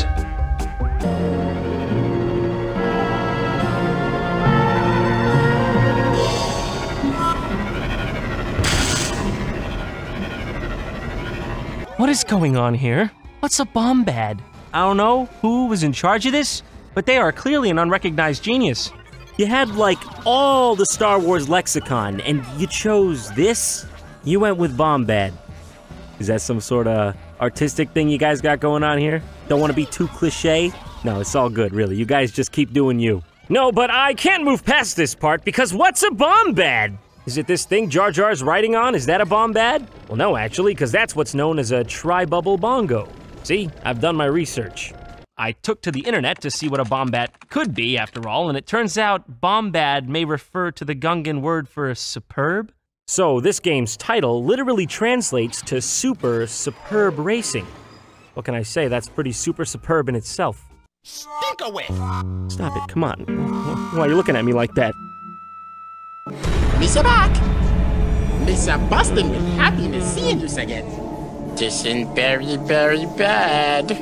A: What is going on here? What's a Bombad? I don't know who was in charge of this, but they are clearly an unrecognized genius.
B: You had like all the Star Wars lexicon, and you chose this? You went with Bombad. Is that some sort of artistic thing you guys got going on here? Don't want to be too cliche? No, it's all good, really. You guys just keep doing you.
A: No, but I can't move past this part because what's a Bombad?
B: Is it this thing Jar Jar's writing on? Is that a Bombad?
A: Well, no, actually, because that's what's known as a tri-bubble bongo. See, I've done my research. I took to the internet to see what a Bombad could be, after all, and it turns out Bombad may refer to the Gungan word for superb.
B: So this game's title literally translates to super superb racing. What can I say? That's pretty super superb in itself.
W: Stick away!
B: Stop it, come on. Why are you looking at me like that?
W: Mister back! Mister Bustin with happiness seeing you again. This ain't very, very bad.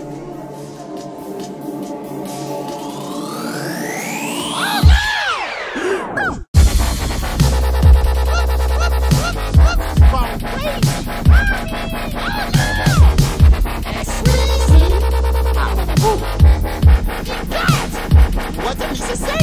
W: What did Mister say?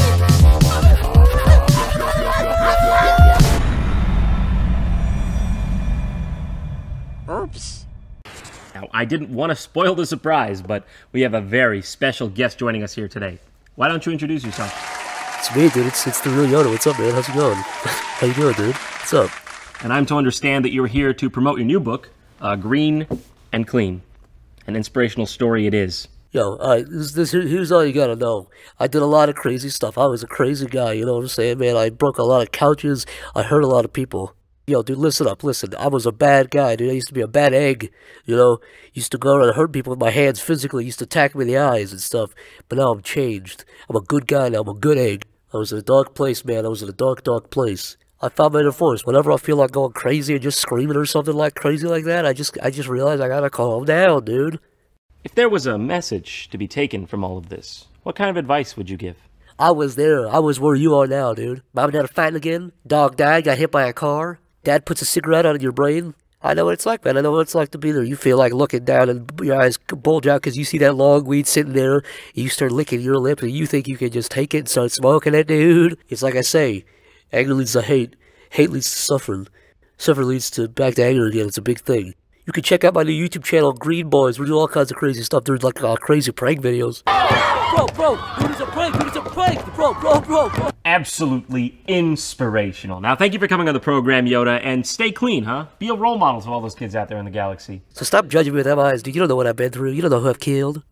A: Oops. Now, I didn't want to spoil the surprise, but we have a very special guest joining us here today. Why don't you introduce yourself?
E: It's me, dude. It's, it's the real Yoda. What's up, man? How's it going? How you doing, dude? What's up?
A: And I'm to understand that you're here to promote your new book, uh, Green and Clean. An inspirational story it is.
E: Yo, alright, this, this, here's all you gotta know. I did a lot of crazy stuff. I was a crazy guy, you know what I'm saying, man? I broke a lot of couches. I hurt a lot of people. Yo, dude, listen up, listen. I was a bad guy, dude. I used to be a bad egg, you know? Used to go around and hurt people with my hands physically. Used to attack me in the eyes and stuff. But now I'm changed. I'm a good guy now. I'm a good egg. I was in a dark place, man. I was in a dark, dark place. I found my inner force. Whenever I feel like going crazy and just screaming or something like crazy like that, I just, I just realize I gotta calm down, dude.
A: If there was a message to be taken from all of this, what kind of advice would you give?
E: I was there. I was where you are now, dude. Mom and Dad are fighting again. Dog died, got hit by a car. Dad puts a cigarette out of your brain. I know what it's like, man. I know what it's like to be there. You feel like looking down and your eyes bulge out because you see that long weed sitting there. And you start licking your lips and you think you can just take it and start smoking it, dude. It's like I say, anger leads to hate. Hate leads to suffering. Suffering leads to back to anger again. It's a big thing. You can check out my new YouTube channel, Green Boys. We do all kinds of crazy stuff. There's like uh, crazy prank videos. Bro, bro, dude, it's a prank, dude, it's a prank, bro, bro, bro, bro.
A: Absolutely inspirational. Now, thank you for coming on the program, Yoda, and stay clean, huh? Be a role model to all those kids out there in the galaxy.
E: So stop judging me with them eyes, dude. You don't know what I've been through. You don't know who I've killed.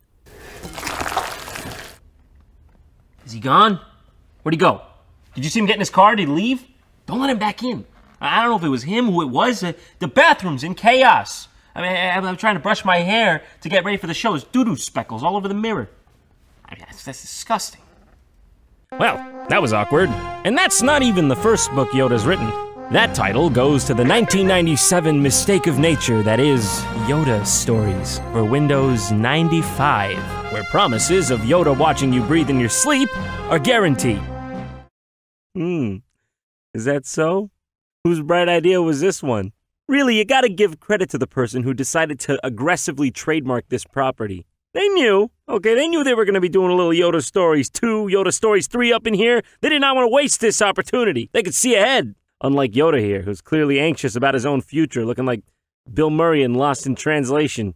A: Is he gone? Where'd he go? Did you see him get in his car? Did he leave? Don't let him back in. I don't know if it was him, who it was. Uh, the bathroom's in chaos. I mean, I, I'm trying to brush my hair to get ready for the show. There's doo-doo speckles all over the mirror. I mean, that's, that's disgusting.
B: Well, that was awkward. And that's not even the first book Yoda's written. That title goes to the nineteen ninety-seven mistake of nature that is Yoda Stories for Windows ninety-five, where promises of Yoda watching you breathe in your sleep are guaranteed. Hmm. Is that so? Whose bright idea was this one? Really, you gotta give credit to the person who decided to aggressively trademark this property. They knew, okay, they knew they were gonna be doing a little Yoda Stories two, Yoda Stories three up in here. They did not want to waste this opportunity. They could see ahead. Unlike Yoda here, who's clearly anxious about his own future, looking like Bill Murray in Lost in Translation.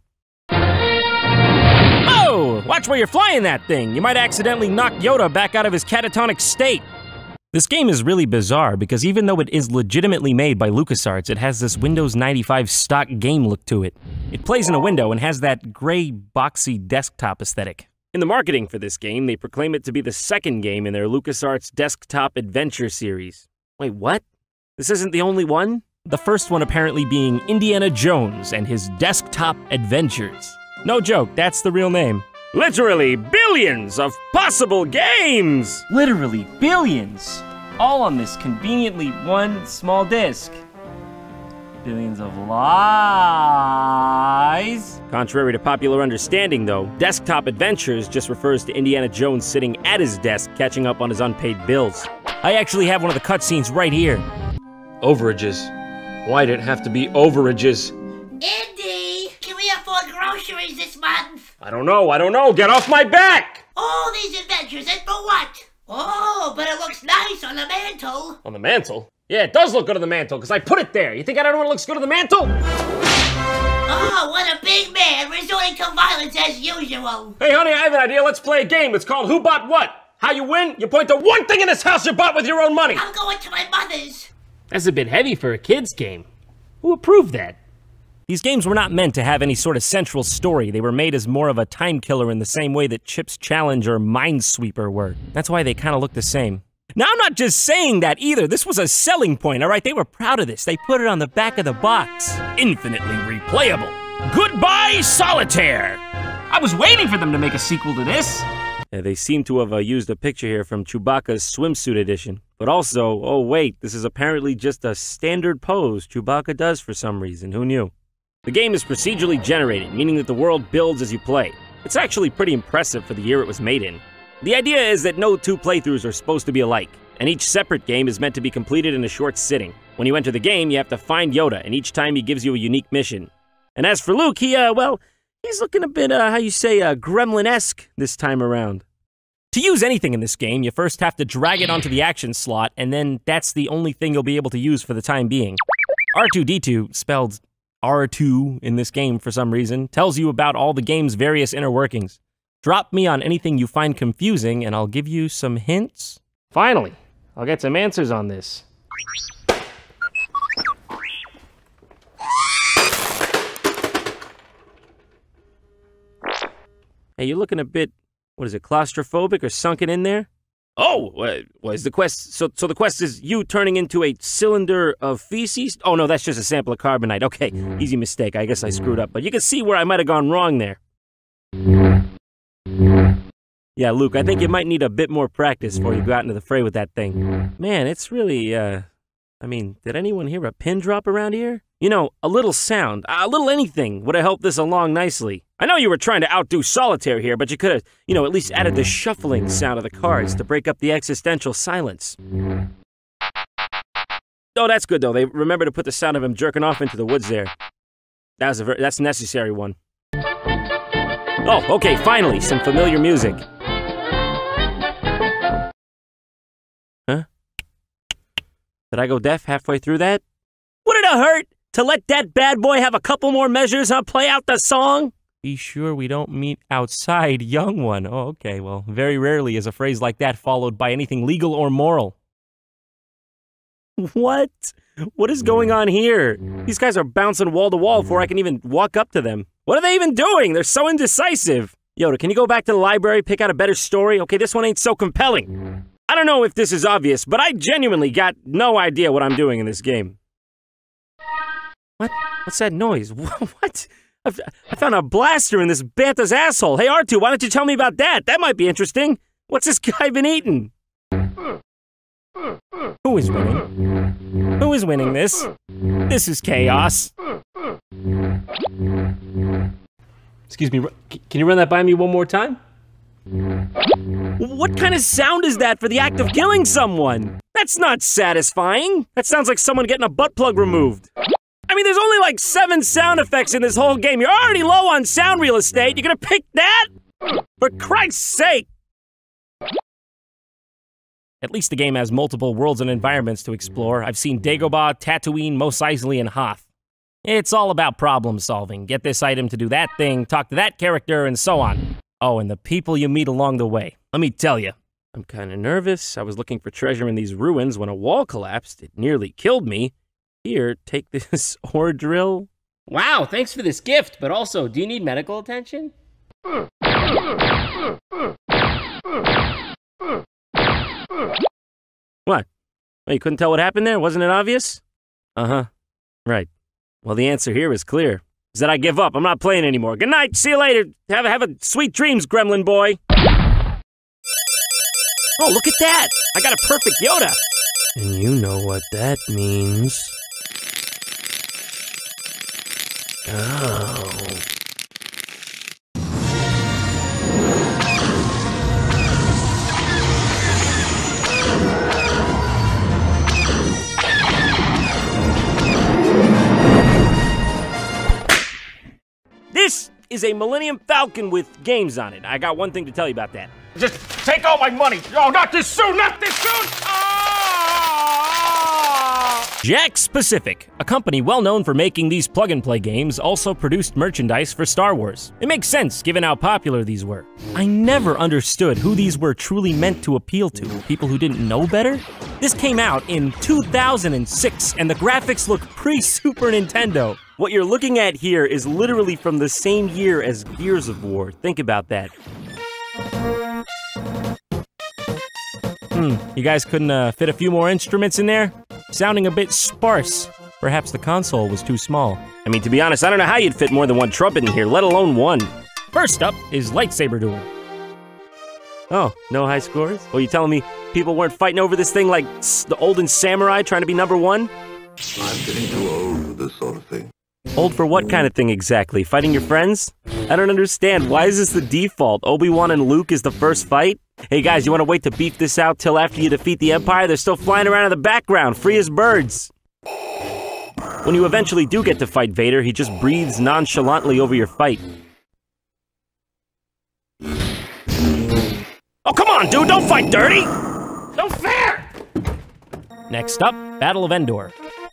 B: Oh! Watch where you're flying that thing! You might accidentally knock Yoda back out of his catatonic state. This game is really bizarre because even though it is legitimately made by LucasArts, it has this Windows ninety-five stock game look to it. It plays in a window and has that gray, boxy desktop aesthetic. In the marketing for this game, they proclaim it to be the second game in their LucasArts Desktop Adventure series. Wait, what? This isn't the only one? The first one apparently being Indiana Jones and his Desktop Adventures. No joke, that's the real name. Literally billions of possible games! Literally billions! All on this conveniently one small disc. Billions of lies. Contrary to popular understanding, though, Desktop Adventures just refers to Indiana Jones sitting at his desk catching up on his unpaid bills. I actually have one of the cutscenes right here. Overages. Why did it have to be overages?
G: Indy, can we afford groceries this month?
B: I don't know, I don't know, get off my back!
G: All these adventures, and for what? Oh, but it looks nice on the mantle.
B: On the mantle? Yeah, it does look good on the mantle, because I put it there. You think I don't know what looks good on the mantle?
G: Oh, what a big man, resorting to violence as usual.
B: Hey, honey, I have an idea. Let's play a game. It's called Who Bought What? How you win? You point to one thing in this house you bought with your own money.
G: I'm going to my mother's.
B: That's a bit heavy for a kid's game. Who approved that? These games were not meant to have any sort of central story. They were made as more of a time killer in the same way that Chip's Challenge or Minesweeper were. That's why they kind of look the same. Now, I'm not just saying that either. This was a selling point, all right? They were proud of this. They put it on the back of the box. Infinitely replayable. Goodbye, Solitaire! I was waiting for them to make a sequel to this. Yeah, they seem to have uh, used a picture here from Chewbacca's swimsuit edition. But also, oh wait, this is apparently just a standard pose Chewbacca does for some reason. Who knew? The game is procedurally generated, meaning that the world builds as you play. It's actually pretty impressive for the year it was made in. The idea is that no two playthroughs are supposed to be alike, and each separate game is meant to be completed in a short sitting. When you enter the game, you have to find Yoda, and each time he gives you a unique mission. And as for Luke, he, uh, well, he's looking a bit, uh, how you say, uh, gremlin-esque this time around. To use anything in this game, you first have to drag it onto the action slot, and then that's the only thing you'll be able to use for the time being. R two D two, spelled R two in this game for some reason, tells you about all the game's various inner workings. Drop me on anything you find confusing, and I'll give you some hints. Finally, I'll get some answers on this. Hey, you're looking a bit, what is it, claustrophobic or sunken in there? Oh, what, what is the quest? So, so the quest is you turning into a cylinder of feces? Oh no, that's just a sample of carbonite. Okay, easy mistake. I guess I screwed up, but you can see where I might have gone wrong there. Yeah, Luke, I think you might need a bit more practice before you go out into the fray with that thing. Man, it's really, uh, I mean, did anyone hear a pin drop around here? You know, a little sound, a little anything would have helped this along nicely. I know you were trying to outdo Solitaire here, but you could have, you know, at least added the shuffling sound of the cards to break up the existential silence. Oh, that's good, though. They remember to put the sound of him jerking off into the woods there. That was a very, that's a necessary one. Oh, okay, finally, some familiar music. Huh? Did I go deaf halfway through that? Would it have hurt to let that bad boy have a couple more measures and play out the song? Be sure we don't meet outside, young one. Oh, okay, well, very rarely is a phrase like that followed by anything legal or moral. What? What is going on here? These guys are bouncing wall to wall before I can even walk up to them. What are they even doing? They're so indecisive. Yoda, can you go back to the library, pick out a better story? Okay, this one ain't so compelling. I don't know if this is obvious, but I genuinely got no idea what I'm doing in this game. What? What's that noise? What? I've, I found a blaster in this Banta's asshole. Hey, R two, why don't you tell me about that? That might be interesting. What's this guy been eating? Who is winning? Who is winning this? This is chaos. Excuse me, can you run that by me one more time? What kind of sound is that for the act of killing someone? That's not satisfying. That sounds like someone getting a butt plug removed. I mean, there's only like seven sound effects in this whole game. You're already low on sound real estate. You're gonna pick that? For Christ's sake! At least the game has multiple worlds and environments to explore. I've seen Dagobah, Tatooine, Mos Eisley, and Hoth. It's all about problem solving. Get this item to do that thing, talk to that character, and so on. Oh, and the people you meet along the way. Let me tell you, I'm kind of nervous. I was looking for treasure in these ruins when a wall collapsed. It nearly killed me. Here, take this ore drill.
A: Wow, thanks for this gift, but also, do you need medical attention?
B: What? Oh, you couldn't tell what happened there? Wasn't it obvious? Uh-huh. Right. Well, the answer here is clear. Is that I give up. I'm not playing anymore. Good night. See you later. Have, have a sweet dreams, gremlin boy. Oh, look at that. I got a perfect Yoda. And you know what that means. Oh. This is a Millennium Falcon with games on it. I got one thing to tell you about that.
C: Just take all my money! Oh, not this soon! Not this soon!
B: Jax Pacific, a company well known for making these plug-and-play games, also produced merchandise for Star Wars. It makes sense, given how popular these were. I never understood who these were truly meant to appeal to. People who didn't know better? This came out in two thousand six, and the graphics look pre-Super Nintendo. What you're looking at here is literally from the same year as Gears of War. Think about that. Hmm, you guys couldn't uh, fit a few more instruments in there? Sounding a bit sparse. Perhaps the console was too small. I mean, to be honest, I don't know how you'd fit more than one trumpet in here, let alone one. First up is lightsaber duel. Oh, no high scores? Well, you telling me people weren't fighting over this thing like the olden samurai trying to be number one?
H: I'm getting too old for this sort of thing.
B: Old for what kind of thing exactly? Fighting your friends? I don't understand. Why is this the default? Obi-Wan and Luke is the first fight? Hey guys, you want to wait to beef this out till after you defeat the Empire? They're still flying around in the background, free as birds. When you eventually do get to fight Vader, he just breathes nonchalantly over your fight. Oh, come on, dude, don't fight dirty! No fair! Next up, Battle of Endor.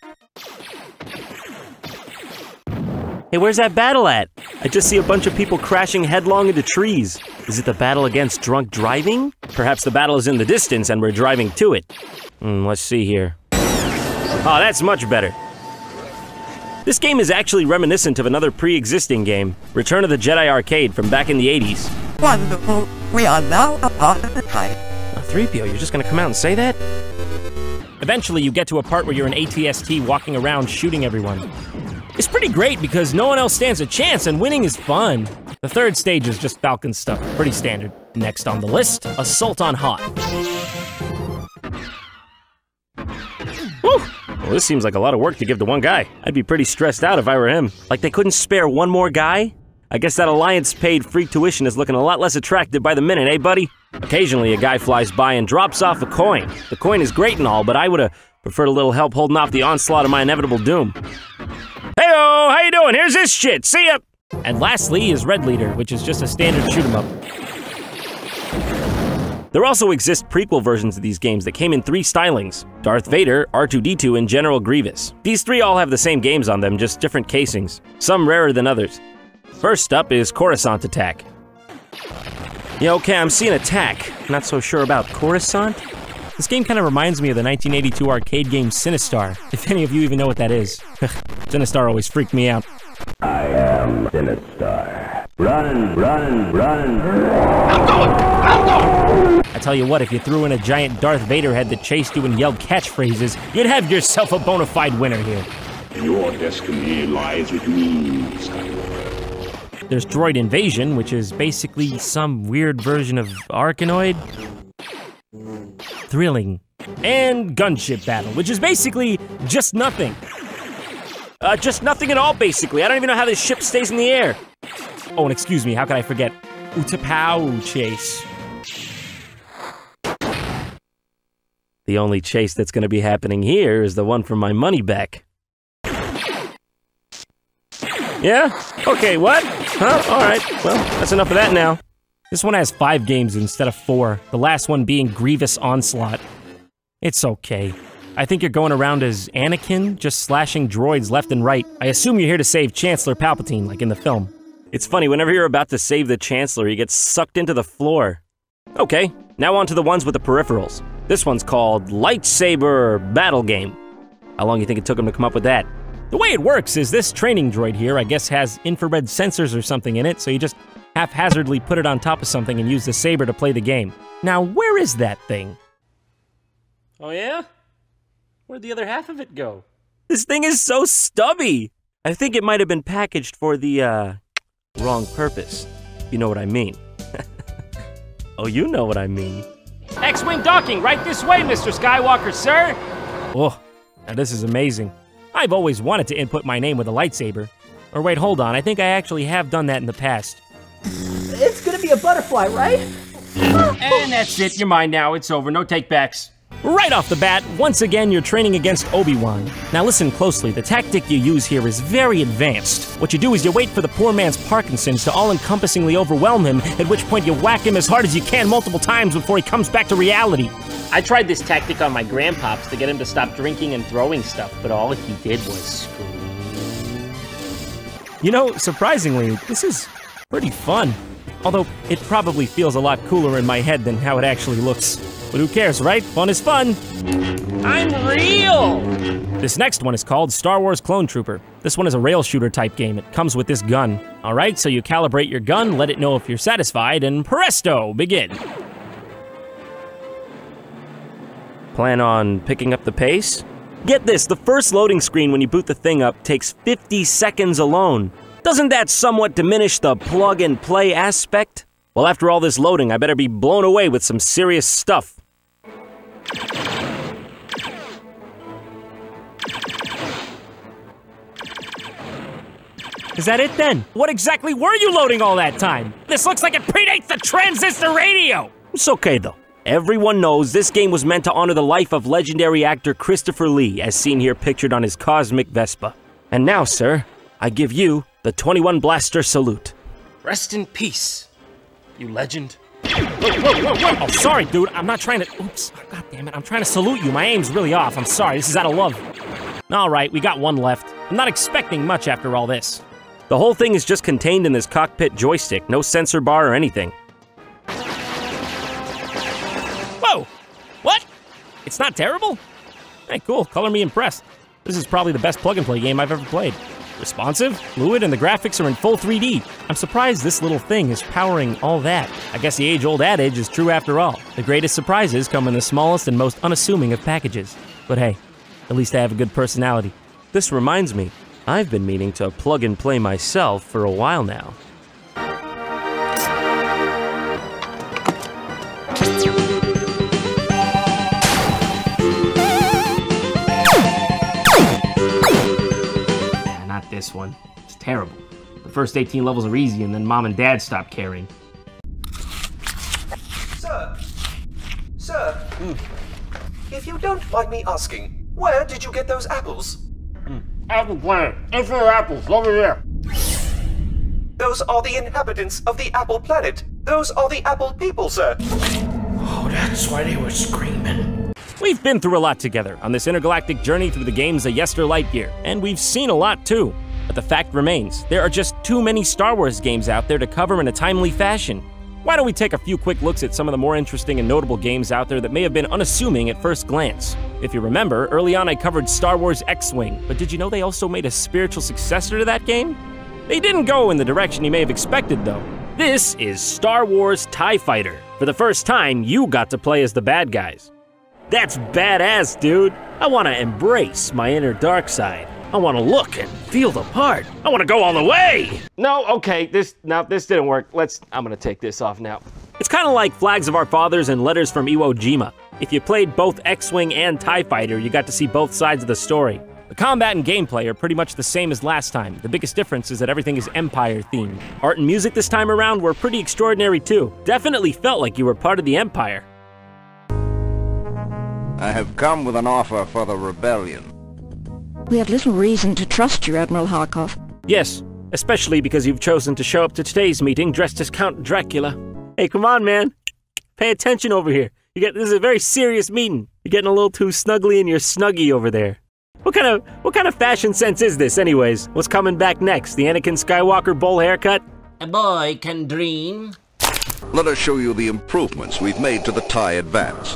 B: Hey, where's that battle at? I just see a bunch of people crashing headlong into trees. Is it the battle against drunk driving? Perhaps the battle is in the distance and we're driving to it. Hmm, let's see here. Oh, that's much better. This game is actually reminiscent of another pre-existing game, Return of the Jedi Arcade from back in the eighties.
L: Wonderful. We are now a part of the time.
B: Oh, three P O, you're just gonna come out and say that? Eventually, you get to a part where you're an A T S T walking around shooting everyone. It's pretty great because no one else stands a chance and winning is fun. The third stage is just Falcon stuff, pretty standard. Next on the list, Assault on Hoth. Whew! Well, this seems like a lot of work to give to one guy. I'd be pretty stressed out if I were him. Like they couldn't spare one more guy? I guess that Alliance-paid free tuition is looking a lot less attractive by the minute, eh, buddy? Occasionally, a guy flies by and drops off a coin. The coin is great and all, but I would've preferred a little help holding off the onslaught of my inevitable doom. Heyo, how you doing? Here's this shit. See ya! And lastly is Red Leader, which is just a standard shoot 'em up. There also exist prequel versions of these games that came in three stylings: Darth Vader, R two D two, and General Grievous. These three all have the same games on them, just different casings, some rarer than others. First up is Coruscant Attack. Yeah, okay, I'm seeing Attack. Not so sure about Coruscant. This game kind of reminds me of the nineteen eighty-two arcade game Sinistar, if any of you even know what that is. Sinistar always freaked me out.
H: I am Sinistar. Run, run, run.
C: I'm going! I'm going!
B: I tell you what, if you threw in a giant Darth Vader head that chased you and yelled catchphrases, you'd have yourself a bona fide winner here.
H: Your destiny lies with me, Skywalker.
B: There's Droid Invasion, which is basically some weird version of Arkanoid. Thrilling. And Gunship Battle, which is basically just nothing. Uh, just nothing at all, basically. I don't even know how this ship stays in the air. Oh, and excuse me, how could I forget? Utapau Chase. The only chase that's gonna be happening here is the one for my money back. Yeah? Okay, what? Huh? Alright, well, that's enough of that now. This one has five games instead of four, the last one being Grievous Onslaught. It's okay. I think you're going around as Anakin, just slashing droids left and right. I assume you're here to save Chancellor Palpatine, like in the film. It's funny, whenever you're about to save the Chancellor, he gets sucked into the floor. Okay, now on to the ones with the peripherals. This one's called Lightsaber Battle Game. How long do you think it took him to come up with that? The way it works is this training droid here, I guess, has infrared sensors or something in it, so you just haphazardly put it on top of something and use the saber to play the game. Now, where is that thing? Oh yeah? Where'd the other half of it go? This thing is so stubby! I think it might have been packaged for the, uh, wrong purpose. You know what I mean. Oh, you know what I mean.
A: X-Wing docking, right this way, Mister Skywalker, sir!
B: Oh, now this is amazing. I've always wanted to input my name with a lightsaber. Or wait, hold on, I think I actually have done that in the past.
J: It's gonna be a butterfly, right?
A: And that's it, you're mine now, it's over, no take-backs.
B: Right off the bat, once again, you're training against Obi-Wan. Now listen closely, the tactic you use here is very advanced. What you do is you wait for the poor man's Parkinson's to all-encompassingly overwhelm him, at which point you whack him as hard as you can multiple times before he comes back to reality.
A: I tried this tactic on my grandpops to get him to stop drinking and throwing stuff, but all he did was scream.
B: You know, surprisingly, this is pretty fun. Although, it probably feels a lot cooler in my head than how it actually looks. But who cares, right? Fun is fun.
A: I'm real!
B: This next one is called Star Wars Clone Trooper. This one is a rail shooter type game. It comes with this gun. Alright, so you calibrate your gun, let it know if you're satisfied, and presto, begin. Plan on picking up the pace? Get this, the first loading screen when you boot the thing up takes fifty seconds alone. Doesn't that somewhat diminish the plug and play aspect? Well, after all this loading, I better be blown away with some serious stuff. Is that it then? What exactly were you loading all that time? This looks like it predates the transistor radio! It's okay though. Everyone knows this game was meant to honor the life of legendary actor Christopher Lee, as seen here pictured on his cosmic Vespa. And now, sir, I give you the twenty-one Blaster salute.
A: Rest in peace, you legend.
B: Whoa, whoa, whoa, whoa. Oh, sorry, dude. I'm not trying to... Oops. God damn it. I'm trying to salute you. My aim's really off. I'm sorry. This is out of love. All right, we got one left. I'm not expecting much after all this. The whole thing is just contained in this cockpit joystick. No sensor bar or anything. Whoa! What? It's not terrible? Hey, cool. Color me impressed. This is probably the best plug-and-play game I've ever played. Responsive, fluid, and the graphics are in full three D. I'm surprised this little thing is powering all that. I guess the age-old adage is true after all. The greatest surprises come in the smallest and most unassuming of packages. But hey, at least I have a good personality. This reminds me, I've been meaning to plug and play myself for a while now.
A: This one. It's terrible. The first eighteen levels are easy, and then Mom and Dad stopped caring.
M: Sir! Sir! Mm. If you don't mind me asking, where did you get those apples?
A: Mm. Apple planet. Infinite apples. Over there.
M: Those are the inhabitants of the Apple Planet. Those are the Apple people, sir.
I: Oh, that's why they were screaming.
B: We've been through a lot together on this intergalactic journey through the games of Yester Lightyear, and we've seen a lot too. But the fact remains, there are just too many Star Wars games out there to cover in a timely fashion. Why don't we take a few quick looks at some of the more interesting and notable games out there that may have been unassuming at first glance. If you remember, early on I covered Star Wars X-Wing, but did you know they also made a spiritual successor to that game? They didn't go in the direction you may have expected though. This is Star Wars TIE Fighter. For the first time, you got to play as the bad guys. That's badass, dude. I want to embrace my inner dark side. I want to look and feel the part. I want to go all the way.
A: No, okay, this, no, this didn't work. Let's, I'm gonna take this off now.
B: It's kind of like Flags of Our Fathers and Letters from Iwo Jima. If you played both X-Wing and TIE Fighter, you got to see both sides of the story. The combat and gameplay are pretty much the same as last time. The biggest difference is that everything is Empire themed. Art and music this time around were pretty extraordinary too. Definitely felt like you were part of the Empire.
N: I have come with an offer for the rebellion.
L: We have little reason to trust you, Admiral Harkov.
B: Yes, especially because you've chosen to show up to today's meeting dressed as Count Dracula. Hey, come on, man. Pay attention over here. You get this is a very serious meeting. You're getting a little too snuggly in your snuggie over there. What kind of what kind of fashion sense is this, anyways? What's coming back next? The Anakin Skywalker bowl haircut?
P: A boy can dream.
H: Let us show you the improvements we've made to the TIE Advance.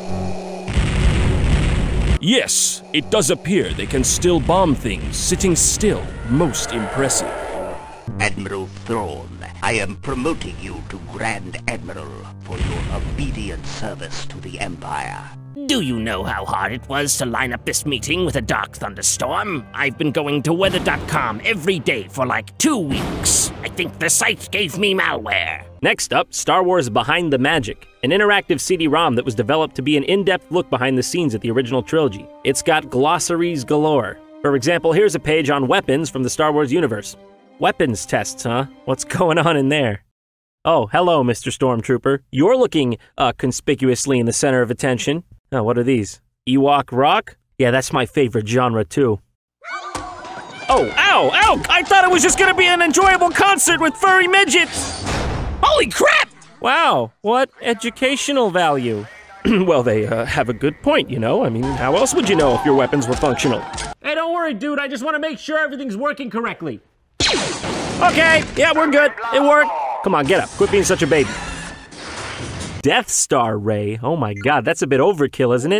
B: Yes, it does appear they can still bomb things sitting still. Most impressive.
Q: Admiral Thrawn, I am promoting you to Grand Admiral for your obedient service to the Empire.
P: Do you know how hard it was to line up this meeting with a dark thunderstorm? I've been going to weather dot com every day for like two weeks. I think the site gave me malware.
B: Next up, Star Wars Behind the Magic, an interactive C D ROM that was developed to be an in-depth look behind the scenes at the original trilogy. It's got glossaries galore. For example, here's a page on weapons from the Star Wars universe. Weapons tests, huh? What's going on in there? Oh, hello, Mister Stormtrooper. You're looking, uh, conspicuously in the center of attention. Oh, what are these? Ewok rock? Yeah, that's my favorite genre, too. Oh, ow, ow! I thought it was just gonna be an enjoyable concert with furry midgets! Holy crap! Wow, what educational value. Well, they uh, have a good point, you know? I mean, how else would you know if your weapons were functional?
A: Hey, don't worry, dude. I just want to make sure everything's working correctly.
B: Okay, yeah, we're good. It worked. Come on, get up. Quit being such a baby. Death Star Ray. Oh my god, that's a bit overkill, isn't it?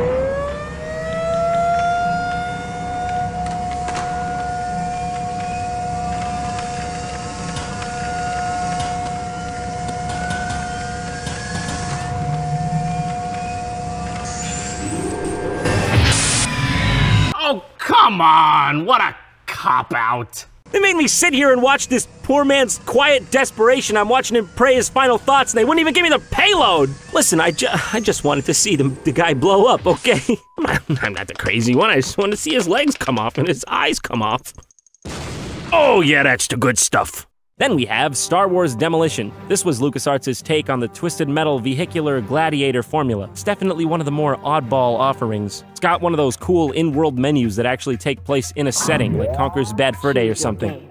A: Oh, come on. What a cop-out.
B: They made me sit here and watch this poor man's quiet desperation. I'm watching him pray his final thoughts, and they wouldn't even give me the payload. Listen, I, ju I just wanted to see the, the guy blow up, okay? I'm not, I'm not the crazy one. I just wanted to see his legs come off and his eyes come off. Oh, yeah, that's the good stuff. Then we have Star Wars Demolition. This was LucasArts' take on the Twisted Metal vehicular gladiator formula. It's definitely one of the more oddball offerings. It's got one of those cool in-world menus that actually take place in a setting, like Conker's Bad Fur Day or something.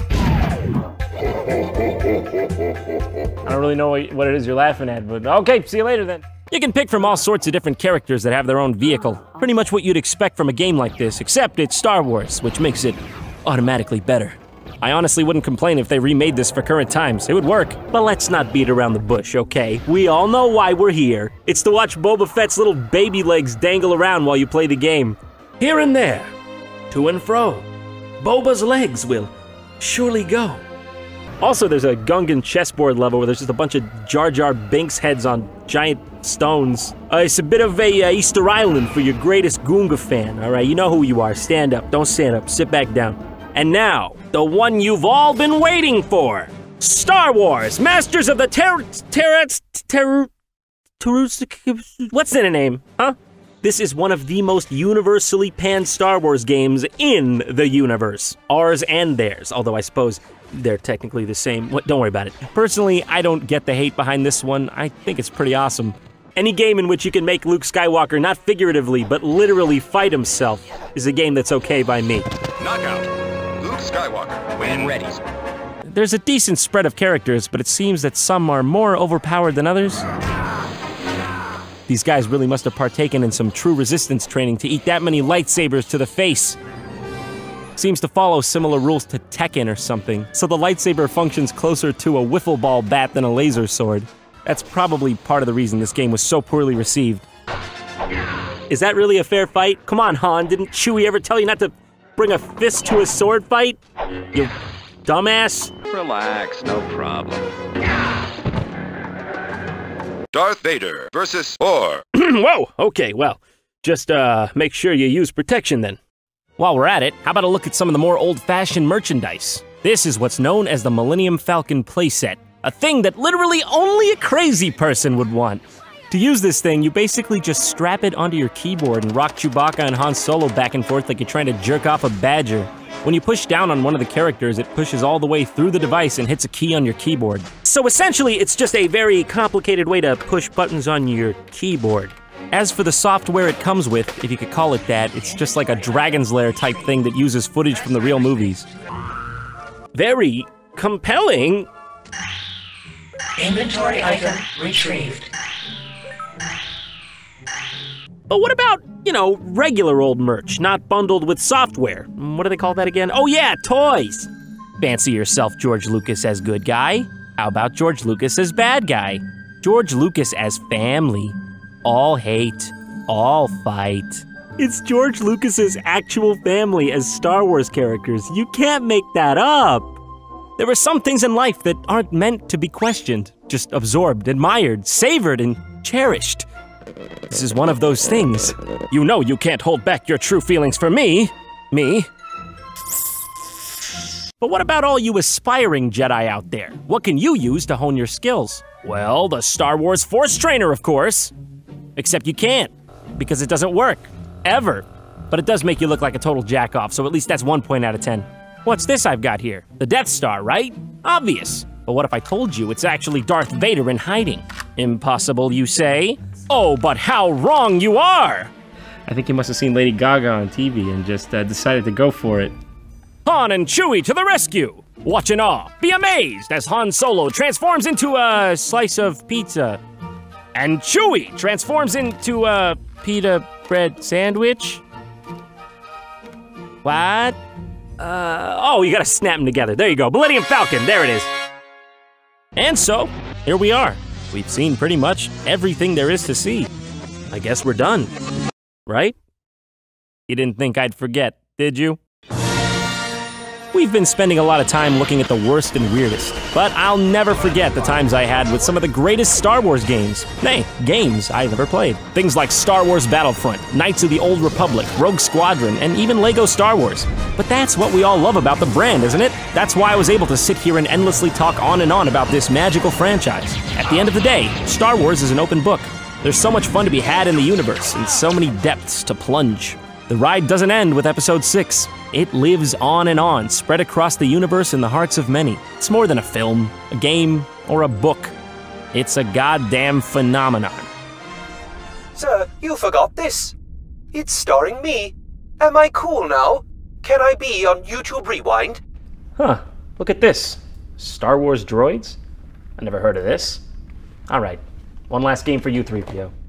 A: I don't really know what it is you're laughing at, but okay, see you later then.
B: You can pick from all sorts of different characters that have their own vehicle. Pretty much what you'd expect from a game like this, except it's Star Wars, which makes it automatically better. I honestly wouldn't complain if they remade this for current times. It would work. But let's not beat around the bush, okay? We all know why we're here. It's to watch Boba Fett's little baby legs dangle around while you play the game. Here and there, to and fro, Boba's legs will surely go. Also, there's a Gungan chessboard level where there's just a bunch of Jar Jar Binks heads on giant stones. Uh, it's a bit of a uh, Easter Island for your greatest Gunga fan, all right? You know who you are. Stand up. Don't stand up. Sit back down. And now, the one you've all been waiting for. Star Wars, Masters of the Terror... Terror... Terror... What's in a name, huh? This is one of the most universally panned Star Wars games in the universe. Ours and theirs, although I suppose they're technically the same. What? Don't worry about it. Personally, I don't get the hate behind this one. I think it's pretty awesome. Any game in which you can make Luke Skywalker, not figuratively, but literally fight himself, is a game that's okay by me.
R: Knockout. Skywalker, when ready.
B: There's a decent spread of characters, but it seems that some are more overpowered than others. These guys really must have partaken in some true resistance training to eat that many lightsabers to the face. Seems to follow similar rules to Tekken or something, so the lightsaber functions closer to a wiffle ball bat than a laser sword. That's probably part of the reason this game was so poorly received. Is that really a fair fight? Come on, Han, didn't Chewie ever tell you not to bring a fist to a sword fight? You dumbass.
R: Relax, no problem. Darth Vader versus four.
B: Whoa, okay, well, just uh, make sure you use protection then. While we're at it, how about a look at some of the more old-fashioned merchandise? This is what's known as the Millennium Falcon playset, a thing that literally only a crazy person would want. To use this thing, you basically just strap it onto your keyboard and rock Chewbacca and Han Solo back and forth like you're trying to jerk off a badger. When you push down on one of the characters, it pushes all the way through the device and hits a key on your keyboard. So essentially, it's just a very complicated way to push buttons on your keyboard. As for the software it comes with, if you could call it that, it's just like a Dragon's Lair type thing that uses footage from the real movies. Very compelling.
F: Inventory item retrieved.
B: But what about, you know, regular old merch, not bundled with software? What do they call that again? Oh yeah, toys! Fancy yourself George Lucas as good guy? How about George Lucas as bad guy? George Lucas as family. All hate, all fight. It's George Lucas's actual family as Star Wars characters. You can't make that up. There are some things in life that aren't meant to be questioned, just absorbed, admired, savored, and cherished. This is one of those things. You know you can't hold back your true feelings for me. Me. But what about all you aspiring Jedi out there? What can you use to hone your skills? Well, the Star Wars Force Trainer, of course. Except you can't, because it doesn't work. Ever. But it does make you look like a total jack-off, so at least that's one point out of ten. What's this I've got here? The Death Star, right? Obvious. But what if I told you it's actually Darth Vader in hiding? Impossible, you say? Oh, but how wrong you are! I think you must have seen Lady Gaga on T V and just uh, decided to go for it. Han and Chewie to the rescue! Watch in awe, be amazed as Han Solo transforms into a slice of pizza. And Chewie transforms into a pita bread sandwich? What? Uh, oh, you gotta snap them together. There you go, Millennium Falcon, there it is. And so, here we are. We've seen pretty much everything there is to see. I guess we're done, right? You didn't think I'd forget, did you? We've been spending a lot of time looking at the worst and weirdest, but I'll never forget the times I had with some of the greatest Star Wars games. Nay, games I never played. Things like Star Wars Battlefront, Knights of the Old Republic, Rogue Squadron, and even Lego Star Wars. But that's what we all love about the brand, isn't it? That's why I was able to sit here and endlessly talk on and on about this magical franchise. At the end of the day, Star Wars is an open book. There's so much fun to be had in the universe, and so many depths to plunge. The ride doesn't end with Episode six. It lives on and on, spread across the universe in the hearts of many. It's more than a film, a game, or a book. It's a goddamn phenomenon.
M: Sir, you forgot this. It's starring me. Am I cool now? Can I be on YouTube Rewind?
B: Huh, look at this. Star Wars droids? I never heard of this. All right, one last game for you, three P O.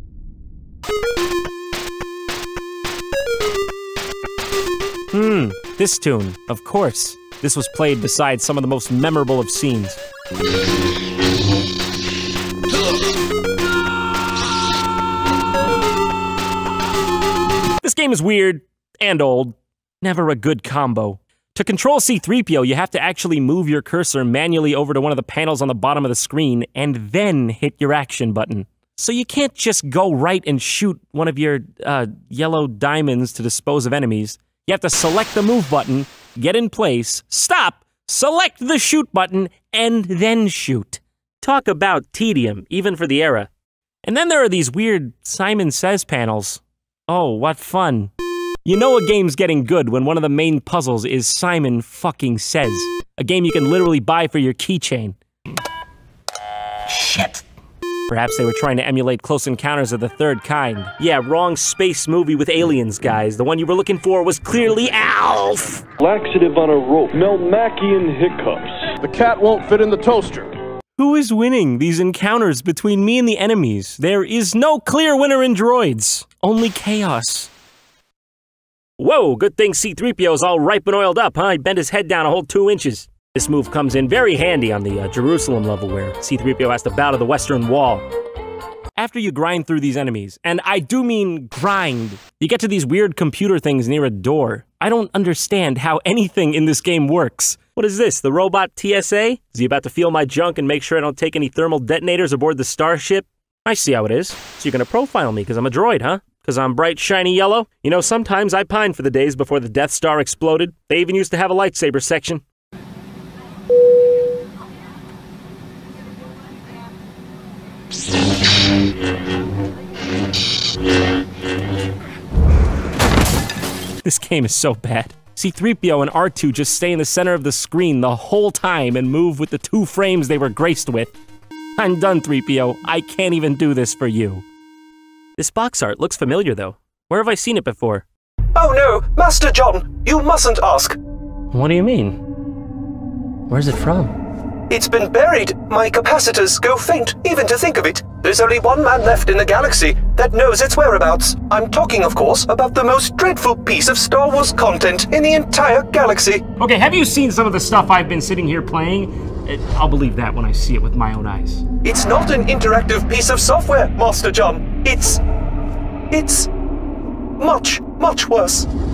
B: Hmm, this tune, of course. This was played beside some of the most memorable of scenes. This game is weird and old. Never a good combo. To control C three P O, you have to actually move your cursor manually over to one of the panels on the bottom of the screen and then hit your action button. So you can't just go right and shoot one of your uh, yellow diamonds to dispose of enemies. You have to select the move button, get in place, stop, select the shoot button, and then shoot. Talk about tedium, even for the era. And then there are these weird Simon Says panels. Oh, what fun. You know a game's getting good when one of the main puzzles is Simon fucking Says. A game you can literally buy for your keychain. Shit. Perhaps they were trying to emulate Close Encounters of the Third Kind. Yeah, wrong space movie with aliens, guys. The one you were looking for was clearly Alf!
K: Laxative on a rope. Melmacian hiccups. The cat won't fit in the toaster.
B: Who is winning these encounters between me and the enemies? There is no clear winner in droids. Only chaos. Whoa, good thing C three P O's all ripe and oiled up, huh? He bent his head down a whole two inches. This move comes in very handy on the uh, Jerusalem level where C three P O has to bow to the Western Wall. After you grind through these enemies, and I do mean grind, you get to these weird computer things near a door. I don't understand how anything in this game works. What is this, the robot T S A? Is he about to feel my junk and make sure I don't take any thermal detonators aboard the starship? I see how it is. So you're gonna profile me because I'm a droid, huh? Because I'm bright, shiny yellow? You know, sometimes I pine for the days before the Death Star exploded. They even used to have a lightsaber section. This game is so bad. C three P O and R two just stay in the center of the screen the whole time and move with the two frames they were graced with. I'm done, three P O. I can't even do this for you. This box art looks familiar, though. Where have I seen it before?
M: Oh no, Master John, you mustn't ask.
A: What do you mean? Where's it from?
M: It's been buried. My capacitors go faint, even to think of it. There's only one man left in the galaxy that knows its whereabouts. I'm talking, of course, about the most dreadful piece of Star Wars content in the entire galaxy.
A: Okay, have you seen some of the stuff I've been sitting here playing? It, I'll believe that when I see it with my own eyes.
M: It's not an interactive piece of software, Master John. It's... It's... much, much worse.